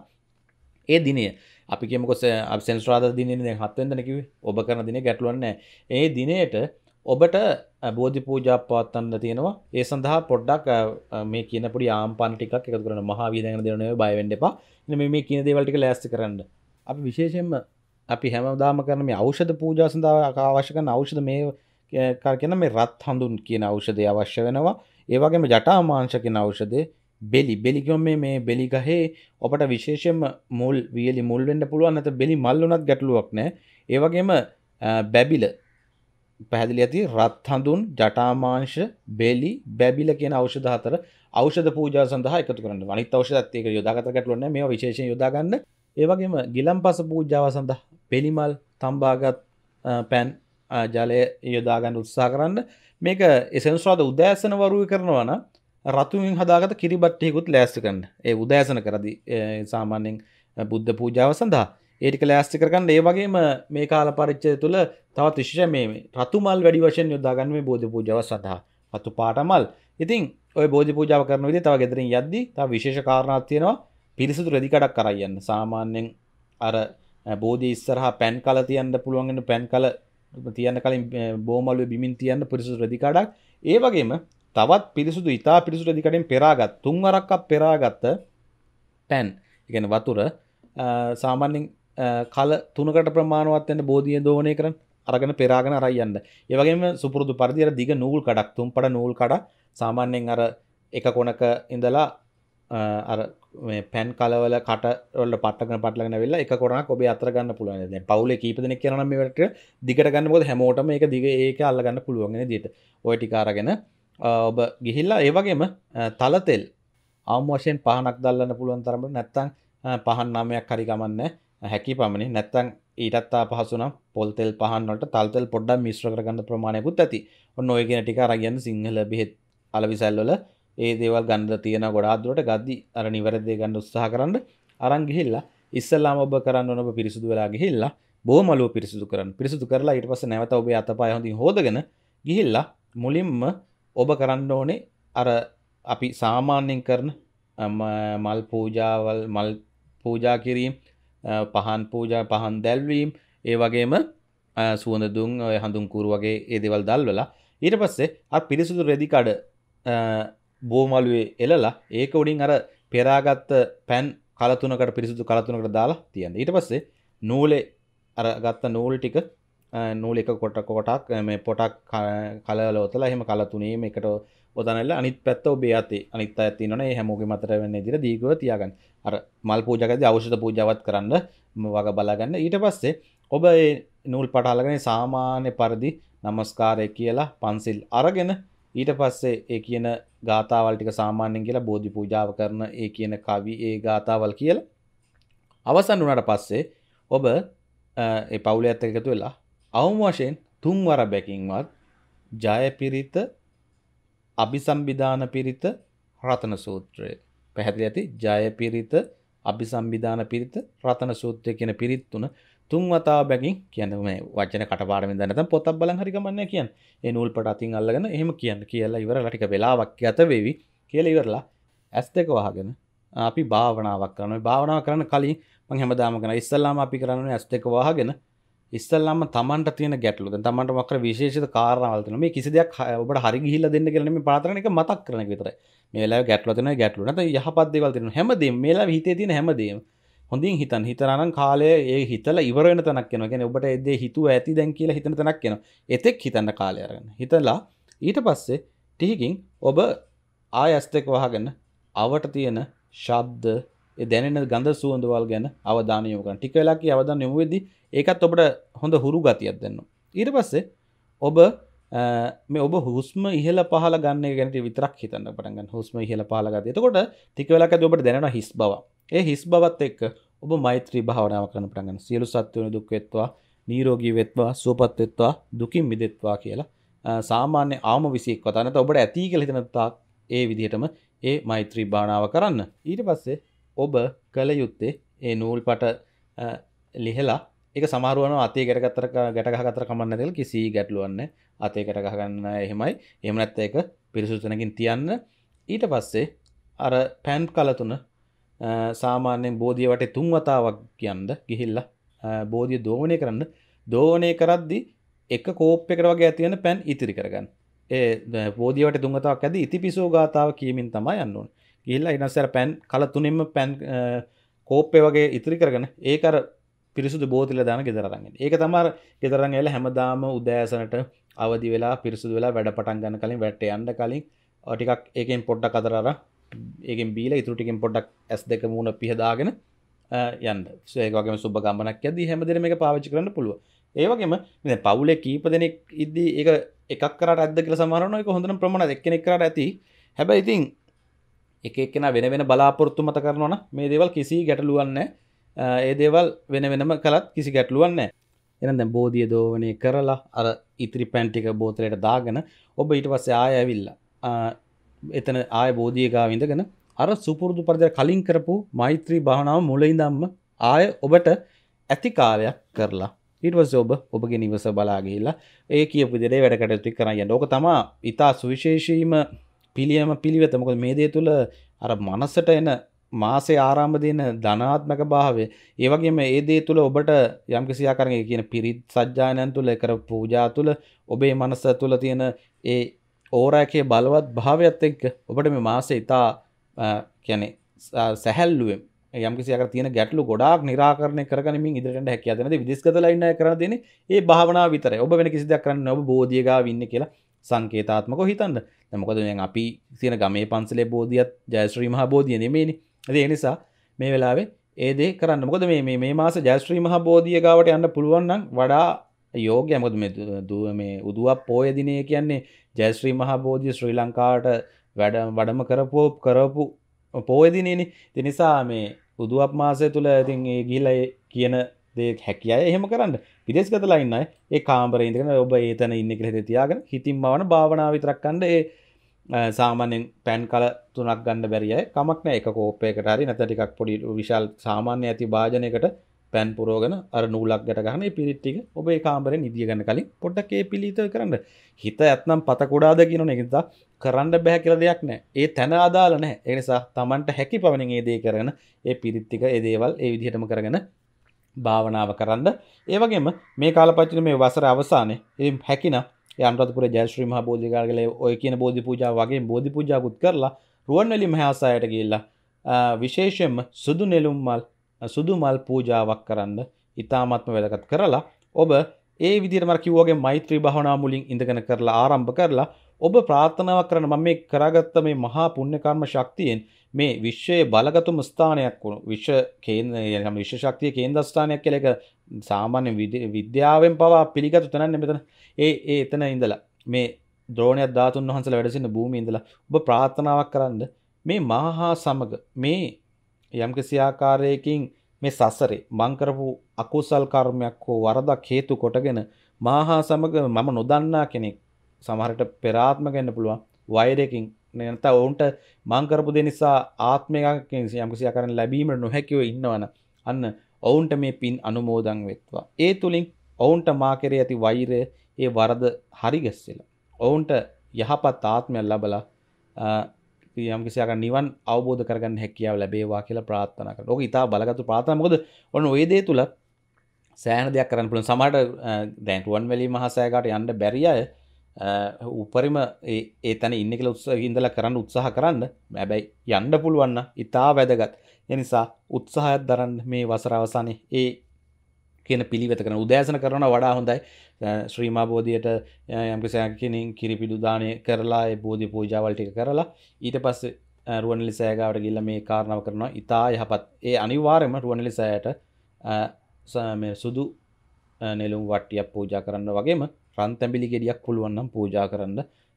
ඒ දිනය අපි කියමුකෝ අපි සෙන්සුරාදා දිනේ දැන් 7 වෙනිදානේ කිව්වේ. ඔබ කරන දිනේ ගැටලුවක් නැහැ. ඒ දිනේට ඔබට බෝධි පූජා පවත්වන්න තියෙනවා. ඒ සඳහා පොඩ්ඩක් මේ කියන පොඩි ආම්පාන ටිකක් එකතු කරන්න. මහා වීදගෙන දෙන නෙවෙයි, බය වෙන්න එපා. ඉතින් මේ කියන දේවල් ටික ලෑස්ති කරන්න. අපි විශේෂයෙන්ම අපි හැමදාම කරන මේ ඖෂධ පූජා සඳහා අවශ්‍ය කරන ඖෂධ මේ කියන මේ රත් හඳුන් කියන ඖෂධය අවශ්‍ය වෙනවා. ඒ වගේම ජටා මාංශ කියන ඖෂධය, බෙලි කියන්නේ මේ බෙලි ගහේ ඔබට විශේෂයෙන්ම මුල් වියලි මුල් වෙන්න පුළුවන්. නැත්නම් බෙලි මල් වුණත් ගැටලුවක් නැහැ. ඒ වගේම බැබිල පැහැදිලි ඇති. රත් හඳුන්, ජටා මාංශ, බෙලි, බැබිල කියන ඖෂධ හතර ඖෂධ පූජා සඳහා එකතු කරන්න. අනිත් ඖෂධත් ඒක යොදාගත ගැටලුවක් නැහැ. මේවා විශේෂයෙන් යොදා ගන්න. ඒ වගේම ගිලම්පස පූජාව සඳහා බෙලිමල්, තම්බාගත් පැන් ජලය යොදා ගන්න උත්සාහ කරන්න. මේක එසෙන්ස්වාද උදෑසන වරුවේ කරනවා නම් රතුමින් හදාගත්ත කිරිබත් ටිකකුත් ලෑස්ති කරන්න. ඒ උදෑසන කරදී සාමාන්‍යයෙන් බුද්ධ පූජාව සඳහා ඒ ටික ලෑස්ති කරගන්න. ඒ වගේම මේ කාල පරිච්ඡේදය තුළ තවත් විශේෂ මේ රතු මල් වැඩි වශයෙන් යොදා ගන්න මේ බෝධි පූජාව සඳහා. රතු පාට මල්. ඉතින් ওই බෝධි පූජාව කරන විදිහ තව ගෙදරින් යද්දී තව විශේෂ කාරණාවක් තියෙනවා. පිරිසිදු රෙදි කඩක් කරන් යන්න. සාමාන්‍යයෙන් අර බෝධි ඉස්සරහා පැන් කල තියන්න පුළුවන් වෙන පැන් කල තියන්න කලින් බෝමළුවේ බිමින් තියන්න පිරිසිදු රෙදි කඩක්. ඒ වගේම තවත් පිරිසුදු ඉතා පිරිසුදු රෙදි කඩෙන් පෙරාගත් 3 වරක්ක් පෙරාගත්ත පැන්, ඒ කියන්නේ වතුර සාමාන්‍යයෙන් කල 3කට ප්‍රමාණවත් වෙන බෝධිය දෝණය කරන් අරගෙන පෙරාගෙන අරයි යන්න. ඒ වගේම සුපුරුදු පරිදි අර දිග නූල් කඩක්, තුම්පඩ නූල් කඩක් සාමාන්‍යයෙන් අර එක කොනක ඉඳලා අර මේ පැන් කලවල කට වල පටලගෙන වෙලා එක කොනක් ඔබේ අතර ගන්න පුළුවන්. දැන් පවුලේ කීප දෙනෙක් යනවා නම් මේ වැඩට දිගට ගන්න. මොකද හැමෝටම මේක දිග ඒක අල්ල ගන්න පුළුවන් වෙන විදිහට. ওই ටික අරගෙන ඔබ ගිහිල්ලා ඒ වගේම තල තෙල් ආම් වශයෙන් පහනක් දැල්ලන්න පුළුවන් තරමට, නැත්නම් පහන් 9ක් හරි ගමන්නේ හැකි පමණින්, නැත්නම් ඊටත් පහසු නම් පොල් තෙල් පහන් වලට තල් තෙල් පොඩ්ඩක් මිශ්‍ර කරගන්න ප්‍රමාණයකුත් ඇති. ඔන්න ඔය කියන ටික අරගෙන සිංහල බෙහෙත් අලවිසල් වල ඒ දේවල් ගන්න තියෙන ගොඩාක් දුරට ගද්දි අර නිවැරදි ගන්න උත්සාහ කරන්න. අරන් ගිහිල්ලා ඉස්සල්ලාම ඔබ කරන්න ඕන ඔබ පිරිසුදු වෙලා ගිහිල්ලා බොමලුව පිරිසුදු කරන්න. පිරිසුදු කරලා ඊට පස්සේ නැවත ඔබේ අතපය හොඳින් හොදගෙන ගිහිල්ලා මුලින්ම ඔබ කරන්න ඕනේ අර අපි සාමාන්‍යයෙන් කරන මල් පූජාවල්, මල් පූජා කිරීම, පහන් පූජා, පහන් දැල්වීම, ඒ වගේම සුවඳ දුම්, ඔය හඳුන් කූරු වගේ ඒ දේවල් දැල්වලා ඊට පස්සේ අර පිරිසුදු රෙදි කඩ බෝමළුවේ එලලා ඒක උඩින් අර පෙරාගත්ත පැන් කල තුනකට පිරිසුදු කල තුනකට දාලා තියන්න. ඊට පස්සේ නූලේ අර ගත්ත නූල් ටික නූල් එක කොටක් මේ පොටක් කලවල ඔතලා එහෙම කල තුනේම එකට ඔතනilla අනිත් පැත්ත ඔබේ අතේ අනිත් අයත් ඉන්නවනේ ඒ හැමෝගෙම අතර වෙන විදිහට දීර්ඝව තියාගන්න. අර මල් පූජා කරද්දී ඖෂධ පූජාවත් කරන්න වග බලාගන්න. ඊට පස්සේ ඔබ මේ නූල් පට අල්ලගෙන සාමාන්‍ය පරිදි নমස්කාරය කියලා පන්සිල් අරගෙන ඊට පස්සේ ඒ කියන ගාතාවල් ටික සාමාන්‍යයෙන් කියලා බෝධි පූජාව කරන ඒ කියන කවි ඒ ගාතාවල් කියලා අවසන් වුණාට පස්සේ ඔබ ඒ පවුලේත් එක්ක එකතු වෙලා අවම වශයෙන් 3 වර බැකින්වත් ජය පිරිත, අபிසම්බිදාන පිරිත, රතන සූත්‍රය පැහැදිලි ඇති. ජය පිරිත, අபிසම්බිදාන පිරිත, රතන සූත්‍රය කියන පිරිත් තුන 3 වතාව බැගින් කියන්නේ මේ වචන කටපාඩමින් දැන නැත්නම් පොතක් බලන් හරි ගමන්නේ කියන්නේ. ඒ නූල් පට අතින් අල්ලගෙන එහෙම කියලා ඉවරලා ටික වෙලාවක් ගත වෙවි කියලා ඉවරලා S2 වහගෙන අපි භාවනාවක් කරනවා. මේ භාවනාව කරන්න කලින් මම හැමදාම කරනවා ඉස්සල්ලාම අපි කරන්නේ S2 වහගෙන ඉස්සල්ලාම තමන්ට තියෙන ගැටලු. දැන් තමන්ට මොකක් හරි විශේෂිත කාරණාවල් තියෙනවා. මේ කිසි දෙයක් ඔබට හරි ගිහිල්ලා දෙන්න කියලා නෙමෙයි ප්‍රාර්ථනා කරන එක මතක් කරන එක විතරයි. මේ වෙලාවේ ගැටලුවක් තියෙනවා ගැටලුව. නැත්නම් යහපත් දේවල් තියෙනවා. හැමදේම මේ වෙලාවේ හිතේ තියෙන හැමදේම හොඳින් හිතන්න. හිතනවා නම් කාලය ඒ හිතලා ඉවර වෙන තැනක් යනවා. කියන්නේ ඔබට ඒ දේ හිතුව ඇති දැන් කියලා හිතන තැනක් යනවා. එතෙක් හිතන්න කාලය අරගෙන. හිතලා ඊට පස්සේ ටිකකින් ඔබ ආයස් දෙක වහගෙන අවට තියෙන ශබ්ද ඒ දැනෙන ගඳ සුවඳවල් ගැන අවධානය යොමු කරන්න. ටික වෙලාවක අවධානය යොමු වෙද්දී ඒකත් ඔබට හොඳ හුරු ගතියක් දෙනවා. ඊට පස්සේ ඔබ මේ ඔබ හුස්ම ඉහළ පහළ ගන්න එක ගැන විතරක් හිතන්න පටන් ගන්න. හුස්ම ඉහළ පහළ ගතිය. එතකොට ටික වෙලාවකදී ඔබට දැනෙනවා හිස් බව. ඒ හිස් බවත් එක්ක ඔබ මෛත්‍රී භාවනාව කරන්න පටන් ගන්න. සියලු සත්වයන් දුක් වෙත්වා, නිරෝගී වෙත්වා, සුවපත් වෙත්වා, දුකින් මිදෙත්වා කියලා සාමාන්‍ය ආම 21 වතාව නැත්නම් ඔබට ඇති කියලා හිතන තාක් ඒ විදිහටම ඒ මෛත්‍රී භාවනාව කරන්න. ඊට පස්සේ ඔබ කල යුත්තේ ඒ නූල්පට ලිහලා ඒක සමහරවම අතේ ගැට ගහගත්තර කමක් නැතිල කිසි ගැටලුවක් නැහැ. අතේ ගැට ගහගන්න එහෙමයි. එහෙම නැත්නම් ඒක පිරිසුදු තැනකින් තියන්න. ඊට පස්සේ අර පෑන් කල තුන සාමාන්‍යයෙන් බෝධිය වටේ 3 වතාවක් යන්න ගිහිල්ලා බෝධිය දෝවණය කරන්න. දෝවණය කරද්දී එක කෝප් එකකට වගේ ඇති වෙන පෑන් ඉතිරි කරගන්න. ඒ බෝධිය වටේ 3 වතාවක් ඇද්දී ඉතිපිසෝ ගාතාව කියමින් තමයි යන්න ඕනේ. ගිහිල්ලා ඊට පස්සේ අර පෑන් කල තුනෙන්ම පෑන් කෝප්පේ වගේ ඉතිරි කරගෙන ඒක අර පිරිසුදු බෝතලෙ දාන ගෙදර අරන් එන්න. ඒක තමයි ගෙදර අරන් ඇවිල්ලා හැමදාම උදෑසනට අවදි වෙලා පිරිසුදු වෙලා වැඩ පටන් ගන්න කලින් වැටේ යන්න කලින් ටිකක් ඒකෙන් පොඩ්ඩක් අතර අරන් ඒකෙන් බීලා ඉතුරු ටිකෙන් පොඩ්ඩක් S2 මූණ පිහදාගෙන යන්න. ඒක වගේම සුබ ගමනක් යද්දී හැමදේම මේක පාවිච්චි කරන්න පුළුවන්. ඒ වගේම දැන් පවුලේ කීප දෙනෙක් ඉද්දී ඒක එකක් කරාට ඇද්ද කියලා සමහරවම ඒක හොඳටම ප්‍රමාණවත් එක්කෙනෙක් කරාට ඇති. හැබැයි ඉතින් එක එක්කෙනා වෙන වෙන බලාපොරොත්තු මත කරනවා නම් මේ දේවල් කිසි ගැටලුවක් නැහැ. ඒ දේවල් වෙන වෙනම කළත් කිසි ගැටලුවක් නැහැ. එහෙනම් දැන් බෝධිය දෝවණය කරලා අර ඉතිරි පෑන් ටික බෝතලයට දාගෙන ඔබ ඊට පස්සේ ආය ඇවිල්ලා එතන ආය බෝධිය ගාව ඉඳගෙන අර සුපුරුදු පරිදි කලින් කරපු මෛත්‍රී භාවනාව මුල ඉඳන්ම ආය ඔබට ඇති කාලයක් කරලා ඊට පස්සේ ඔබ ඔබගේ නිවස බලා ගිහිල්ලා ඒ කියපු විදිහට වැඩ කටයුතු කරන් යන්න. ඕක තමයි ඊටා සුවිශේෂීම පිළිවෙත. මොකද මේ දේ තුල අර මනසට එන මාසේ ආරම්භ දෙන ධනාත්මක භාවය ඒ වගේම ඒ දේ තුල ඔබට යම්කිසි ආකාරයක කියන පිරිත් සජ්ජායනයන් තුල කර පූජා තුල ඔබේ මනස තුල තියෙන ඒ ඕරාකේ බලවත් භාවයත් එක්ක ඔබට මේ මාසේ ඉතා කියන්නේ සැහැල්ලුවෙන් යම්කිසි ආකාරයක තියෙන ගැටලු ගොඩාක් निराකරණය කරගනිමින් ඉදිරියට යන්න හැකියාව දෙනවා. විදේශගතලා ඉන්න අය කරන්න දෙන්නේ ඒ භාවනාව විතරයි. ඔබ වෙන කිසි දෙයක් කරන්නේ නැහැ. ඔබ බෝධිය ගාව ඉන්නේ කියලා සංකේතාත්මකව හිතන්න. දැන් මොකද දැන් අපි තියෙන ගමේ පන්සලේ බෝධියත් ජයශ්‍රී මහා බෝධිය නෙමෙයිනේ. ඒ නිසා මේ වෙලාවේ ඒ දේ කරන්න. මොකද මේ මාස ජයශ්‍රී මහා බෝධිය ගාවට යන්න පුළුවන් නම් වඩා යෝග්‍යයි. මොකද මේ උදුවක් පොය දිනේ කියන්නේ ජයශ්‍රී මහා බෝධිය ශ්‍රී ලංකාවට වැඩම කරපු පොය දිනේනේ. ඒ නිසා මේ උදුවක් මාසය තුල ඉතින් ඒ ගිහිලා කියන දේ හැකියයි එහෙම කරන්න. විදේශගතලා ඉන්න අය ඒ කාමරේ ඉඳගෙන ඔබ ඒතන ඉන්නේ කියලා හිතේ තියාගෙන හිතින් මවන භාවනාව විතරක් කරන්න. ඒ සාමාන්‍යයෙන් පෑන් කල 3ක් ගන්න බැරි අය කමක් නැහැ. එක කෝප්පයකට හරි නැත්නම් ටිකක් පොඩි විශාල සාමාන්‍ය ඇති භාජනයකට පෑන් පුරවගෙන අර නූලක් ගැට ගන්න. ඒ පිරිත් ටික ඔබ ඒ කාමරේ නිදිය ගන්න කලින් පොඩ්ඩක් ඒ පිළිත කරන්න. හිත ඇත්නම් පත කුඩාද කියනෝනේ. ඒක නිසා කරන්න බෑ කියලා දෙයක් නැහැ. ඒ තැන අදාළ නැහැ. ඒ නිසා Tamanට හැකි පවණින් ඒ දේ කරගෙන ඒ පිරිත් ටික ඒ දේවල් ඒ විදිහටම කරගෙන භාවනාව කරන්න. ඒ වගේම මේ කාලපච්චින මේ වසර අවසානයේ ඒ හැකිනම් ඒ අනුරාධපුර ජයශ්‍රී මහා බෝධිගාරගලේ ඔය කියන බෝධි පූජාව වගේ බෝධි පූජාවකුත් කරලා රුවන්වැලි මහාසෑයට ගිහිල්ලා විශේෂයෙන්ම සුදු මල් පූජාවක් කරන්න ඉතාමත්ම වැදගත් කරලා ඔබ ඒ විදිහට මම කිව්වාගේ මෛත්‍රී භාවනාව මුලින් ඉඳගෙන කරලා ආරම්භ කරලා ඔබ ප්‍රාර්ථනාවක් කරන මම මේ කරගත්ත මේ මහා පුණ්‍ය කර්ම ශක්තියෙන් මේ විශ්වයේ බලගතුම ස්ථානයක් වුණු විශ්ව ශක්තිය කේන්ද්‍ර ස්ථානයක් කියලා එක සාමාන්‍ය විද්‍යාවෙන් පවා පිළිගත්තු තැනක් මෙතන. එතන ඉඳලා මේ ද්‍රෝණයක් ධාතුන් වහන්සේලා වැඩ සිටින භූමියේ ඉඳලා ඔබ ප්‍රාර්ථනාවක් කරන්න මේ මහා සමග මේ යම්කිසි ආකාරයකින් මේ සසරේ මං කරපු අකුසල් කර්මයක් හෝ වරදක් හේතු කොටගෙන මහා සමග මම නොදන්නා කෙනෙක් සමහරට පෙර ආත්ම ගන්න පුළුවන් වෛරයකින් නැත්නම් ඔවුන්ට මං කරපු දේ නිසා ආත්මයක් යම්කිසි ආකාරයෙන් ලැබීමට නොහැකිව ඉන්නවනම් අන්න ඔවුන්ට මේ පින් අනුමෝදන් වෙත්වා. ඒ තුලින් ඔවුන්ට මා කෙරේ ඇති වෛරය ඒ වරද හරි ගැස්සෙලා ඔවුන්ට යහපත් ආත්මයක් ලැබලා යම්කිසි ආකාර නිවන් අවබෝධ කරගන්න හැකියාව ලැබේවා කියලා ප්‍රාර්ථනා කරනවා. ඕක ඉතා බලගත් ප්‍රාර්ථනා. මොකද ඔන්න ওই දේ තුල සෑහෙන දෙයක් කරන්න පුළුවන්. සමහරට දැන් රුවන්වැලි මහා සෑයට යන්න බැරි අය උපරිම ඒ තැන ඉන්න කියලා ඉඳලා කරන්න උත්සාහ කරන්න. හැබැයි යන්න පුළුවන් නම් ඉතා වැදගත්. ඒ නිසා උත්සාහයක් දරන්න මේ වසර අවසානයේ ඒ කියන පිළිවෙත කරන උදෑසන කරනවා වඩා හොඳයි. ශ්‍රීමා බෝධියට යම්කිසි කෙනෙක් කිරිපිඩු දාණය කරලා ඒ බෝධි පූජාවල් ටික කරලා ඊට පස්සේ රුවන්වැලි සෑය ගාවට ගිහිල්ලා මේ කාරණාව කරනවා. ඉතා යහපත්. ඒ අනිවාර්යයෙන්ම රුවන්වැලි සෑයට මේ සුදු නෙළුම් වට්ටියක් පූජා කරන්න වගේම රන් තැඹිලි ගෙඩියක් පුළුවන් නම් පූජා කරන්න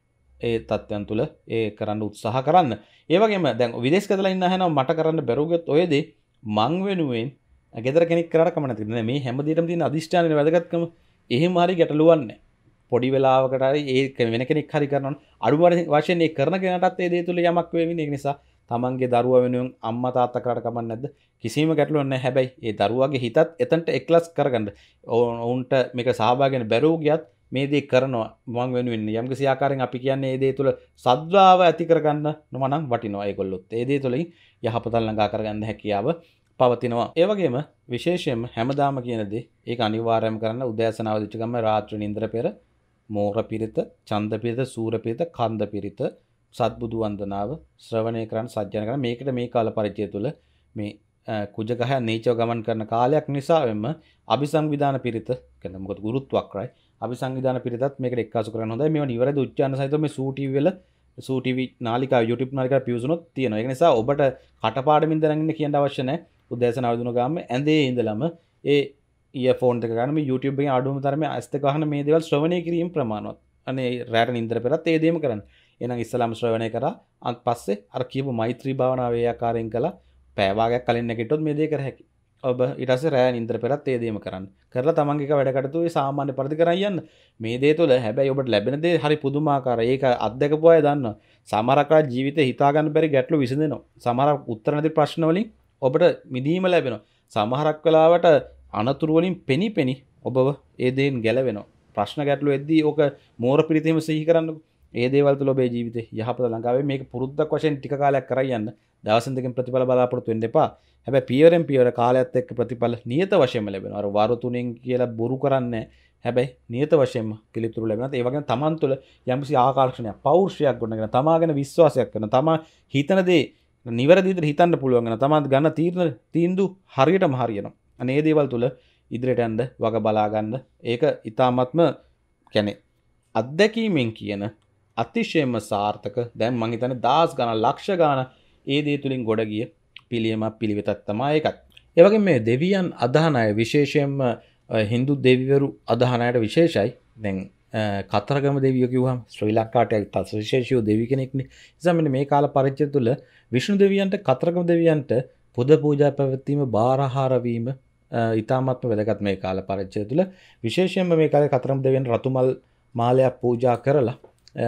ඒ තත්ත්වයන් තුළ ඒ කරන්න උත්සාහ කරන්න. ඒ වගේම දැන් විදේශ ගතලා ඉන්න අහනවා මට කරන්න බැරුවොත් ඔය දේ මං වෙනුවෙන් ගෙදර කෙනෙක් කරාට කම නැති. මේ හැම දෙයකම තියෙන අදිෂ්ඨානයේ වැදගත්කම එහෙම හරි ගැටලුවක් නැහැ. පොඩි වෙලාවකට හරි ඒ වෙන කෙනෙක් හරි කරනවා අඩු වශයෙන් ඒ කරන කෙනාටත් ඒ දේ තුළ යමක් වෙමින් ඒක නිසා තමන්ගේ දරුවා වෙනුවෙන් අම්මා තාත්තා කරාට කමක් නැද්ද? කිසිම ගැටලුවක් නැහැ. හැබැයි ඒ දරුවාගේ හිතත් එතනට එක්ලස් කරගන්න. ඔවුන්ට මේක සහභාගී වෙන්න බැරුව ගියත් මේ දේ කරනවා මම වෙනුවෙන් යම්කිසි ආකාරයෙන් අපි කියන්නේ මේ දේ තුළ සද්භාව ඇති කරගන්න නම් වටිනවා ඒගොල්ලොත්. ඒ දේ තුළින් යහපත ළඟා කරගන්න හැකියාව පවතිනවා. ඒ වගේම විශේෂයෙන්ම හැමදාම කියන දේ ඒක අනිවාර්යයෙන්ම කරන්න උදෑසන අවදිච්ච ගම රාත්‍රී නින්දර පෙර මෝර පිරිත, ඡන්ද පිරිත, සූර පිරිත, කන්ද පිරිත, සත්බුදු වන්දනාව ශ්‍රවණය කරන් සජ්ජන කරන මේකට මේ කාල පරිච්ඡේදය තුළ මේ කුජගහ නීචව ගමන් කරන කාලයක් නිසා වෙන්න අபிසංවිධාන පිරිත කියන මොකද ගුරුත්වක්‍රයි අபிසංවිධාන පිරිතත් මේකට එක්කාසු කරන්න හොඳයි. මේවා නිවැරදි උච්චාරණ සහිතව මේ සූ ටීවී වල සූ ටීවී නාලිකාව YouTube නාලිකාව පියුසුනොත් තියෙනවා. ඒක නිසා ඔබට කටපාඩමින් දැනගෙන ඉන්න කියන්න අවශ්‍ය නැහැ. උදෑසන අවදින ගාම ඇඳේ ඉඳලම ඒ ඉයර්ෆෝන් එක ගන්න මේ YouTube එකෙන් අඩුවම තරමේ ඇස් දෙක වහන මේ දේවල් ශ්‍රවණය කිරීම ප්‍රමාණවත්. අනේ රැට නින්දර පෙරත් ඒ දේම කරන්න. එහෙනම් ඉස්සලාම ශ්‍රවණය කරා අත් පස්සේ අර කියපු මෛත්‍රී භාවනාව ඒ ආකාරයෙන් කළා පැය භාගයක් කලින් නැගිට්ටොත් මේ දේ කර හැකියි. ඔබ ඊට පස්සේ රැය නින්දර පෙරත් ඒ දේම කරන්න. කරලා තමන්ගේ වැඩ කටයුතු ඒ සාමාන්‍ය පරිදි කරන් යන්න. මේ දේ තුළ හැබැයි ඔබට ලැබෙන දේ හරි පුදුමාකාරයි. ඒක අත්දැකපු අය දන්නවා. සමහරක් අය ජීවිතේ හිතා ගන්න බැරි ගැටලු විසඳෙනවා. සමහරක් උත්තර නැති ප්‍රශ්න වලින් ඔබට මිදීම ලැබෙනවා. සමහරක් වෙලාවට අනතුරු වලින් පෙනි ඔබව ඒ දේෙන් ගැලවෙනවා. ප්‍රශ්න ගැටලු එද්දී ඕක මෝර පිළිතෙම සිහි කරන්නකෝ. ඒ දේවල් තුළ ඔබේ ජීවිතේ යහපත ළඟා වෙයි. මේක පුරුද්දක් වශයෙන් ටික කාලයක් කරයි යන්න. දවසින් දෙකකින් ප්‍රතිඵල බලාපොරොත්තු වෙන්න එපා. හැබැයි පියවරෙන් පියවර කාලයත් එක්ක ප්‍රතිඵල නියත වශයෙන්ම ලැබෙනවා. අර වරු තුනෙන් කියලා බොරු කරන්නේ හැබැයි නියත වශයෙන්ම පිළිතුරු ලැබෙනවා. ඒ වගේම තමන් තුළ යම්කිසි ආකර්ෂණයක්, පෞරුෂයක් ගොඩනගෙන තමා ගැන විශ්වාසයක් කරන, තමා හිතන දේ නිවැරදි විදිහට හිතන්න පුළුවන් වෙන, තමන් ගන්න තීන්දුව හරියටම හරියනවා. අනේ දේවල් තුළ ඉදිරියට යන්න වග බලා ගන්න. ඒක ඊ타ත්ම කියන්නේ අත්දැකීමෙන් කියන අතිශයම සාර්ථක. දැන් මං හිතන්නේ 1000 ගණන් ලක්ෂ ගණන් ඒ දේ තුලින් ගොඩ ගිය පිළියමක් පිළිවෙතක් තමයි ඒකත්. ඒ වගේම මේ දෙවියන් අදහන අය විශේෂයෙන්ම Hindu දෙවිවරු අදහන අයට විශේෂයි. දැන් කතරගම දෙවියෝ කිව්වහම ශ්‍රී ලංකාවට විශේෂීව දෙවි කෙනෙක්නේ. නිසා මෙන්න මේ කාල පරිච්ඡේදය තුළ විෂ්ණු දෙවියන්ට කතරගම දෙවියන්ට පුද පූජා පැවැත්වීම බාරහාර වීම ඊ타ත්ම වැදගත් මේ කාල පරිච්ඡේදය තුළ. විශේෂයෙන්ම මේ කාලේ කතරගම දෙවියන් රතුමල් මාලයක් පූජා කරලා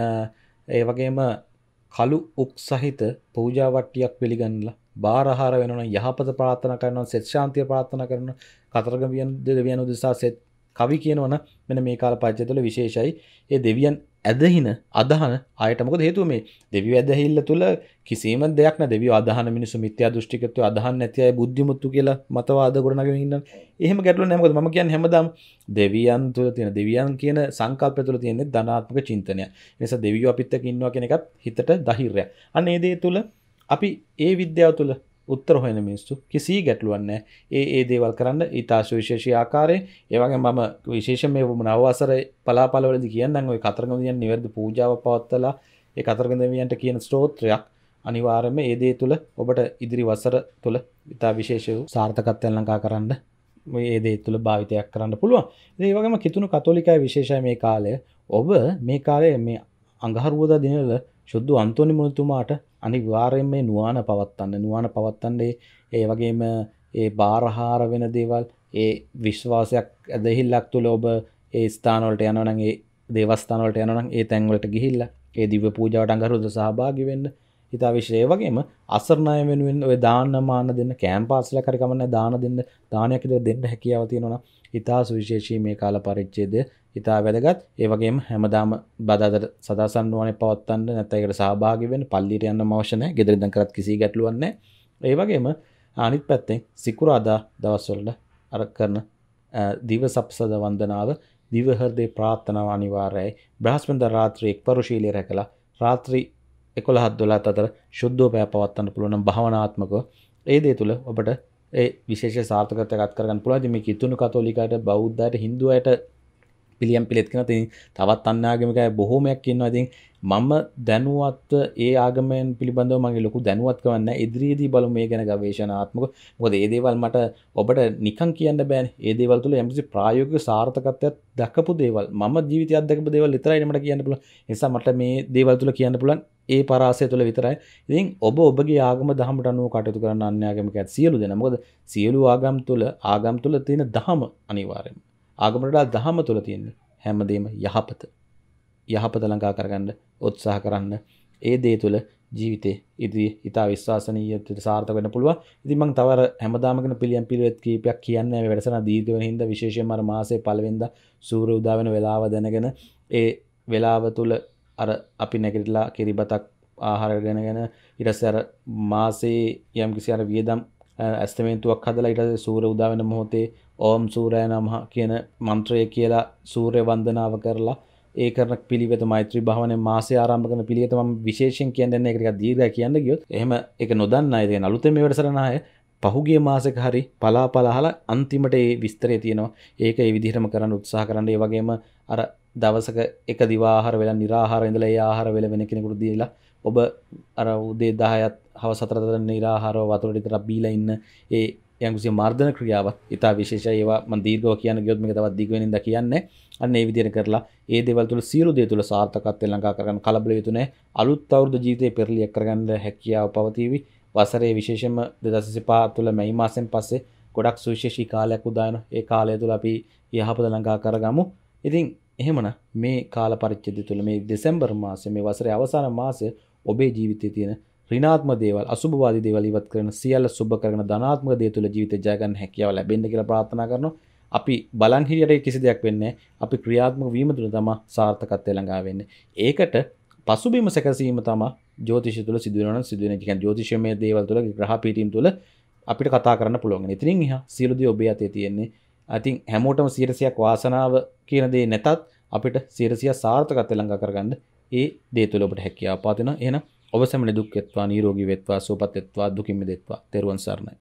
ඒ වගේම කළු උක් සහිත පූජා වට්ටියක් පිළිගන්නලා බාරහාර වෙනවා නම් යහපත ප්‍රාර්ථනා කරනවා සෙත් ශාන්තිය ප්‍රාර්ථනා කරනවා කතරගම දෙවියන් උදෙසා සෙත් කවි කියනවනම් මෙන්න මේ කාල පරිච්ඡේදය තුළ විශේෂයි. ඒ දෙවියන් ඇදහින අදහන ආයත මොකද හේතුව මේ දෙවියෝ ඇදහිල්ල තුළ කිසිම දෙයක් නැ. දෙවියෝ අදහන මිනිස්සු මිත්‍යා දෘෂ්ටිකත්වය අදහන් නැති අය බුද්ධිමුත්තු කියලා මතවාද ගොඩනගෙන ඉන්නවා. එහෙම ගැටලුවක් නැහැ. මොකද මම කියන්නේ හැමදාම දෙවියන් තුළ තියෙන දෙවියන් කියන සංකල්පය තුළ තියෙන ධනාත්මක චින්තනය. ඒ නිසා දෙවියෝ අපිත් එක්ක ඉන්නවා කියන එකත් හිතට ධෛර්යයක්. අන්න ඒ දේ තුළ අපි ඒ විද්‍යාව තුළ උත්තර හොයන මිනිස්සු කිසි ගැටලුවක් නැහැ. ඒ දේවල් කරන්න ඊට විශේෂී ආකාරයෙන් ඒ වගේම මම විශේෂයෙන් මේ නව වසරේ පලාපල වලදී කියන්නම් ওই කතරගම දෙවියන් නිවැරදි පූජාව පවත්වලා ඒ කතරගම දෙවියන්ට කියන ස්තෝත්‍රයක් අනිවාර්යයෙන්ම ඒ දේ තුළ ඔබට ඉදිරි වසර තුළ ඊට විශේෂ සාර්ථකත්වයන් ලංකා කරන්න මේ දේ තුළ භාවිතයක් කරන්න පුළුවන්. ඒ වගේම කිතුණු කතෝලිකය විශේෂයි මේ කාලය. ඔබ මේ කාලේ මේ අඟහරුවාදා දිනවල සුදු අන්තෝනි මුතුමාට අනිවාර්යයෙන්ම මේ නුවණ පවත්තන්න ඒ වගේම ඒ බාරහාර වෙන දේවල් ඒ විශ්වාසයක් ඇදහිල්ලක් තුළ ඔබ ඒ ස්ථාන වලට යනවා නම් ඒ දේවස්ථාන වලට යනවා නම් ඒ තැන් වලට ගිහිල්ලා ඒ දිව්‍ය පූජාවට අඟහරුවාදා සහභාගී වෙන්න. ඊට අවශ්‍ය වගේම අසරණය වෙනුවෙන් ඔය දාන මාන දෙන්න කැම්පස්ලක් හරි කමන්නේ දාන දෙන්න දානයක් විතර දෙන්න හැකියාව තියෙනවා නම් ඊටා සුවිශේෂී මේ කාල පරිච්ඡේදය ඊටා වැදගත්. ඒ වගේම හැමදාම බදාදට සදාසන් නුවණේ පවත්තන්න නැත්නම් ඒකට සහභාගී වෙන්න පල්ලියට යන්නම අවශ්‍ය නැහැ. ගෙදර ඉඳන් කරත් කිසි ගැටලුවක් නැහැ. ඒ වගේම අනිත් පැත්තෙන් සිකුරාදා දවස්වල අර කරන දිව සප්සද වන්දනාව දිව හෘදේ ප්‍රාර්ථනාව අනිවාර්යයි. බ්‍රහස්පතින්දා රාත්‍රී එක්වරුශීලිය රැකලා රාත්‍රී 11-12 අතර ශුද්ධෝපය පවත්වන්න පුළුවන් නම් භාවනාත්මකව ඒ දේ තුල ඔබට ඒ විශේෂ සාර්ථකත්වයක් අත් කරගන්න පුළුවන්. ඉතින් මේ කිතුණු කතෝලිකයට බෞද්ධයට හින්දුවට පිළියම් පිළිත් කරන තවත් අන්‍යාගමික අය බොහෝමයක් ඉන්නවා. ඉතින් මම දැනුවත්ව ඒ ආගමෙන් පිළිබඳව මගේ ලොකු දැනුවත්කමක් නැහැ. ඉදිරියේදී බලමු මේ ගැන ගවේෂණාත්මකව. මොකද මේ දේවල් මට ඔබට නිකන් කියන්න බෑනේ. මේ දේවල් තුළ යම්කිසි ප්‍රායෝගික සාර්ථකත්වයක් දක්වපු දේවල්. මම ජීවිතයක් දැකපු දේවල් විතරයි මට කියන්න පුළුවන්. ඒ නිසා මට මේ දේවල් තුළ කියන්න පුළුවන් ඒ පරාසය තුළ විතරයි. ඉතින් ඔබ ඔබගේ ආගම දහමට අනුව කටයුතු කරන අන්‍යාගමිකයත් සියලු දෙනා. මොකද සියලු ආගම් තුළ තියෙන දහම අනිවාර්යයෙන්ම ආගමට වඩා දහම තුළ තියෙන්නේ හැමදේම යහපත. යහපත ළඟා කරගන්න උත්සාහ කරන්න. ඒ දේ තුළ ජීවිතේ ඉදිරියේ ඉතා විශ්වාසනීය සාර්ථක වෙන්න පුළුවන්. ඉතින් මම තව හැමදාම කරන පිළියම් පිළිවෙත් කීපයක් කියන්නේ මේ වැඩසටහන දීර්ඝ වෙන හින්දා විශේෂයෙන්ම අර මාසයේ පළවෙනිදා සූර්ය උදා වෙන වෙලාව දැනගෙන ඒ වෙලාව තුළ අර අපි නැගිටලා කිරිබතක් ආහාර ගන්නගෙන ඊට පස්සේ අර මාසේ යම්කිසි අර වියදම් ඇස්තමේන්තුවක් හදලා ඊට පස්සේ සූර්ය උදා වෙන මොහොතේ ඕම් සූර්යය නමః කියන මන්ත්‍රය කියලා සූර්ය වන්දනාව කරලා ඒ කරන පිළිවෙත මෛත්‍රී භාවනාවේ මාසය ආරම්භ කරන පිළිවෙත මම විශේෂයෙන් කියන්නේ නැහැ. ඒක ටිකක් දීර්ඝයි කියන්න ගියොත් එහෙම ඒක නොදන්න අය දෙන අලුතෙන් මේ වැඩසටහන ආය පහුගිය මාසෙක හරි පලාපලහලා අන්තිමට ඒ විස්තරය තියෙනවා. ඒක ඒ විදිහටම කරන්න උත්සාහ කරන්න. ඒ වගේම අර දවසක එක දිවා ආහාර වෙලා निराහාර ඉඳලා ඒ ආහාර වෙල වෙන කෙනෙකුට දීලා ඔබ අර උදේ 10ත් හවස 4ට දරන निराහාරව වතුර ටිකක් බීලා ඉන්න ඒ යම්කිසි මාර්ධන ක්‍රියාවක් ඉතා විශේෂයි. ඒවා මම දීර්ඝව කියන්න ගියොත් මේක තවත් දිග වෙනින්ද කියන්නේ. අන්න ඒ විදිහට කරලා ඒ දේවල් තුළ සියලු දේ තුළ සාර්ථකත්වය ළඟා කරගන්න කලබල යුතු නැහැ. අලුත් අවුරුදු ජීවිතේ පෙරලියක් කරගන්න හැකියාව පවතිවි. වසරේ විශේෂයෙන්ම 2025 තුළ මැයි මාසෙන් පස්සේ ගොඩක් සුවිශේෂී කාලයක් උදා වෙනවා. ඒ කාලය තුළ අපි යහපත ළඟා කරගමු. ඉතින් එහෙමනම් මේ කාල පරිච්ඡේදය තුළ මේ දෙසැම්බර් මාසයේ මේ වසරේ අවසාන මාසය ඔබේ ජීවිතයේ තියෙන ඍණාත්මක දේවල් අසුභවාදී දේවල් ඉවත් කරන සියල්ල සුභ කරගෙන ධනාත්මක දේ තුළ ජීවිතේ ජය ගන්න හැකියාව ලැබෙන්න කියලා ප්‍රාර්ථනා කරනවා. අපි බලන් හිටියට කිසි දෙයක් වෙන්නේ නැහැ. අපි ක්‍රියාත්මක වීම තුළ තමයි සාර්ථකත්වය ළඟා වෙන්නේ. ඒකට පසුබිම සැකසීම තමයි ජ්‍යොතිෂය තුළ සිදුවෙනවා නම් සිදුවෙන. ඒ කියන්නේ ජ්‍යොතිෂමය දේවල් තුළ ග්‍රහ පීඨීම් තුළ අපිට කතා කරන්න පුළුවන්. ඉතින් එහා සියලු දේ ඔබේ අතේ තියෙන්නේ. I think හැමෝටම 100%ක් වාසනාව කියන දේ නැතත් අපිට 100% සාර්ථකත්වය ළඟා කරගන්න ඒ දේ තුළ ඔබට හැකියාව පවතිනවා. එහෙනම් ඔබ සැමනේ දුක් වෙත්වා නිරෝගී වෙත්වා සුවපත් වෙත්වා දුකින් මිදෙත්වා. තෙරුවන් සරණයි.